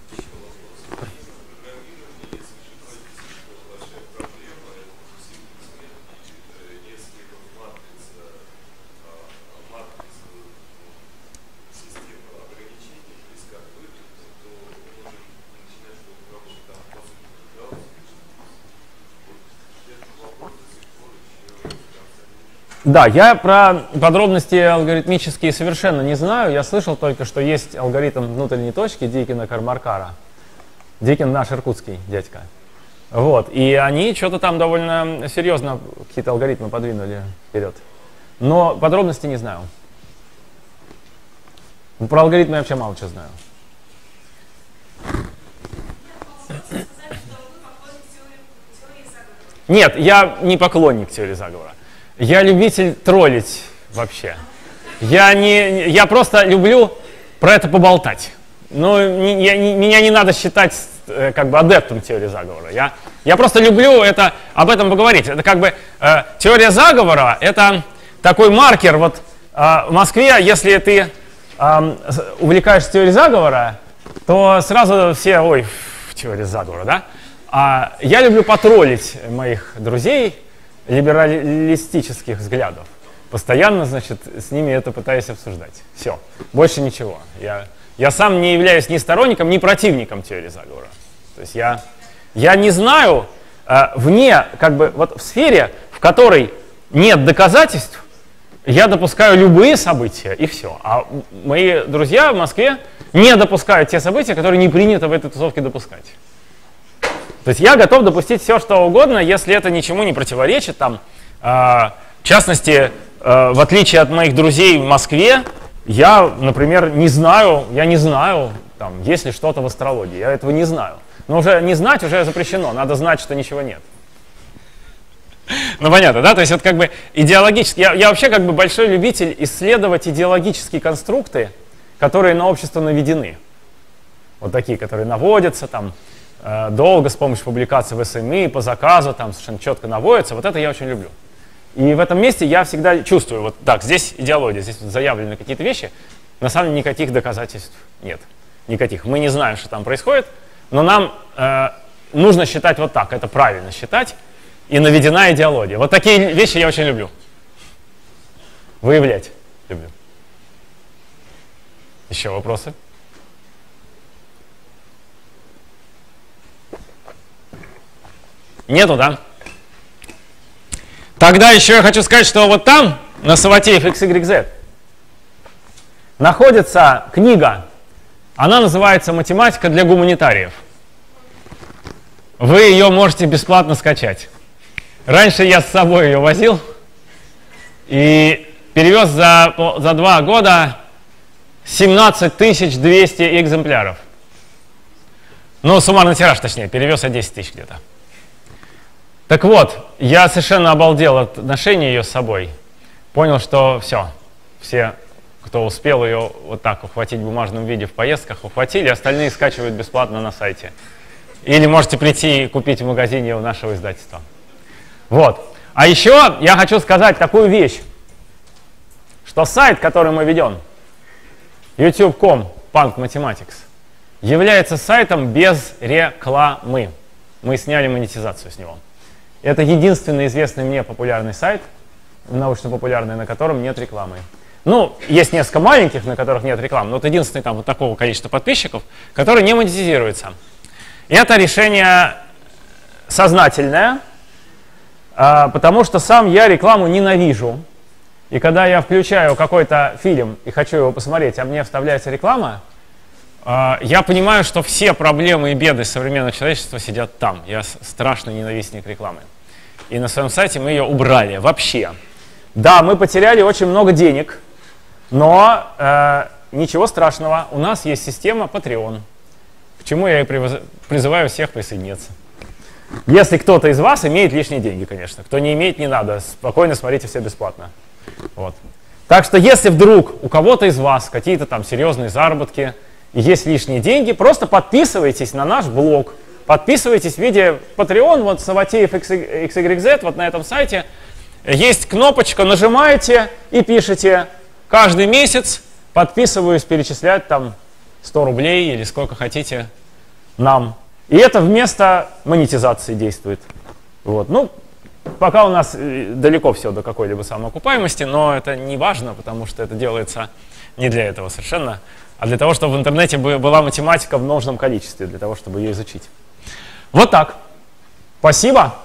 Да, я про подробности алгоритмические совершенно не знаю. Я слышал только, что есть алгоритм внутренней точки Дикина-Кармаркара. Дикин наш иркутский дядька. Вот. И они что-то там довольно серьезно какие-то алгоритмы подвинули вперед. Но подробностей не знаю. Про алгоритмы я вообще мало чего знаю. Нет, я не поклонник теории заговора. Я любитель троллить вообще. Я просто люблю про это поболтать. Но меня не надо считать как бы адептом теории заговора. Я просто люблю об этом поговорить. Это как бы теория заговора, это такой маркер. Вот в Москве, если ты увлекаешься теорией заговора, то сразу все, ой, теория заговора, да? А я люблю потроллить моих друзей либералистических взглядов. Постоянно, значит, с ними это пытаюсь обсуждать. Все, больше ничего. Я сам не являюсь ни сторонником, ни противником теории заговора. То есть я не знаю, вне, как бы, вот в сфере, в которой нет доказательств, я допускаю любые события, и все. А мои друзья в Москве не допускают те события, которые не принято в этой тусовке допускать. То есть я готов допустить все, что угодно, если это ничему не противоречит. Там, в частности, в отличие от моих друзей в Москве, я, например, не знаю, там, есть ли что-то в астрологии. Я этого не знаю. Но уже не знать уже запрещено. Надо знать, что ничего нет. Ну, понятно, да? То есть это как бы идеологически. Я вообще как бы большой любитель исследовать идеологические конструкты, которые на общество наведены. Вот такие, которые наводятся там долго с помощью публикаций в СМИ, по заказу, там совершенно четко наводятся. Вот это я очень люблю. И в этом месте я всегда чувствую, вот так, здесь идеология, здесь заявлены какие-то вещи, на самом деле никаких доказательств нет. Никаких. Мы не знаем, что там происходит, но нам нужно считать вот так, это правильно считать, и наведена идеология. Вот такие вещи я очень люблю. Выявлять люблю. Еще вопросы? Нету, да? Тогда еще я хочу сказать, что вот там, на Саватеев XYZ, находится книга. Она называется «Математика для гуманитариев». Вы ее можете бесплатно скачать. Раньше я с собой ее возил и перевез за 2 года 17 200 экземпляров. Ну, суммарный тираж, точнее, перевез я 10 тысяч где-то. Так вот, я совершенно обалдел от ношения ее с собой. Понял, что все, кто успел ее вот так ухватить в бумажном виде в поездках, ухватили, остальные скачивают бесплатно на сайте. Или можете прийти и купить в магазине у нашего издательства. Вот. А еще я хочу сказать такую вещь, что сайт, который мы ведем, youtube.com Punk Mathematics, является сайтом без рекламы. Мы сняли монетизацию с него. Это единственный известный мне популярный сайт, научно-популярный, на котором нет рекламы. Ну, есть несколько маленьких, на которых нет рекламы, но это единственный там вот такого количества подписчиков, который не монетизируется. Это решение сознательное, потому что сам я рекламу ненавижу. И когда я включаю какой-то фильм и хочу его посмотреть, а мне вставляется реклама, я понимаю, что все проблемы и беды современного человечества сидят там. Я страшный ненавистник рекламы. И на своем сайте мы ее убрали вообще. Да, мы потеряли очень много денег, но ничего страшного. У нас есть система Patreon, к чему я и призываю всех присоединиться. Если кто-то из вас имеет лишние деньги, конечно. Кто не имеет, не надо. Спокойно смотрите все бесплатно. Вот. Так что если вдруг у кого-то из вас какие-то там серьезные заработки и есть лишние деньги, просто подписывайтесь на наш блог. Подписывайтесь в виде Patreon, вот Саватеев XYZ, вот на этом сайте. Есть кнопочка, нажимаете и пишете: каждый месяц подписываюсь перечислять там 100 рублей или сколько хотите нам. И это вместо монетизации действует. Вот. Ну, пока у нас далеко все до какой-либо самоокупаемости, но это не важно, потому что это делается не для этого совершенно, а для того, чтобы в интернете была математика в нужном количестве, для того, чтобы ее изучить. Вот так. Спасибо.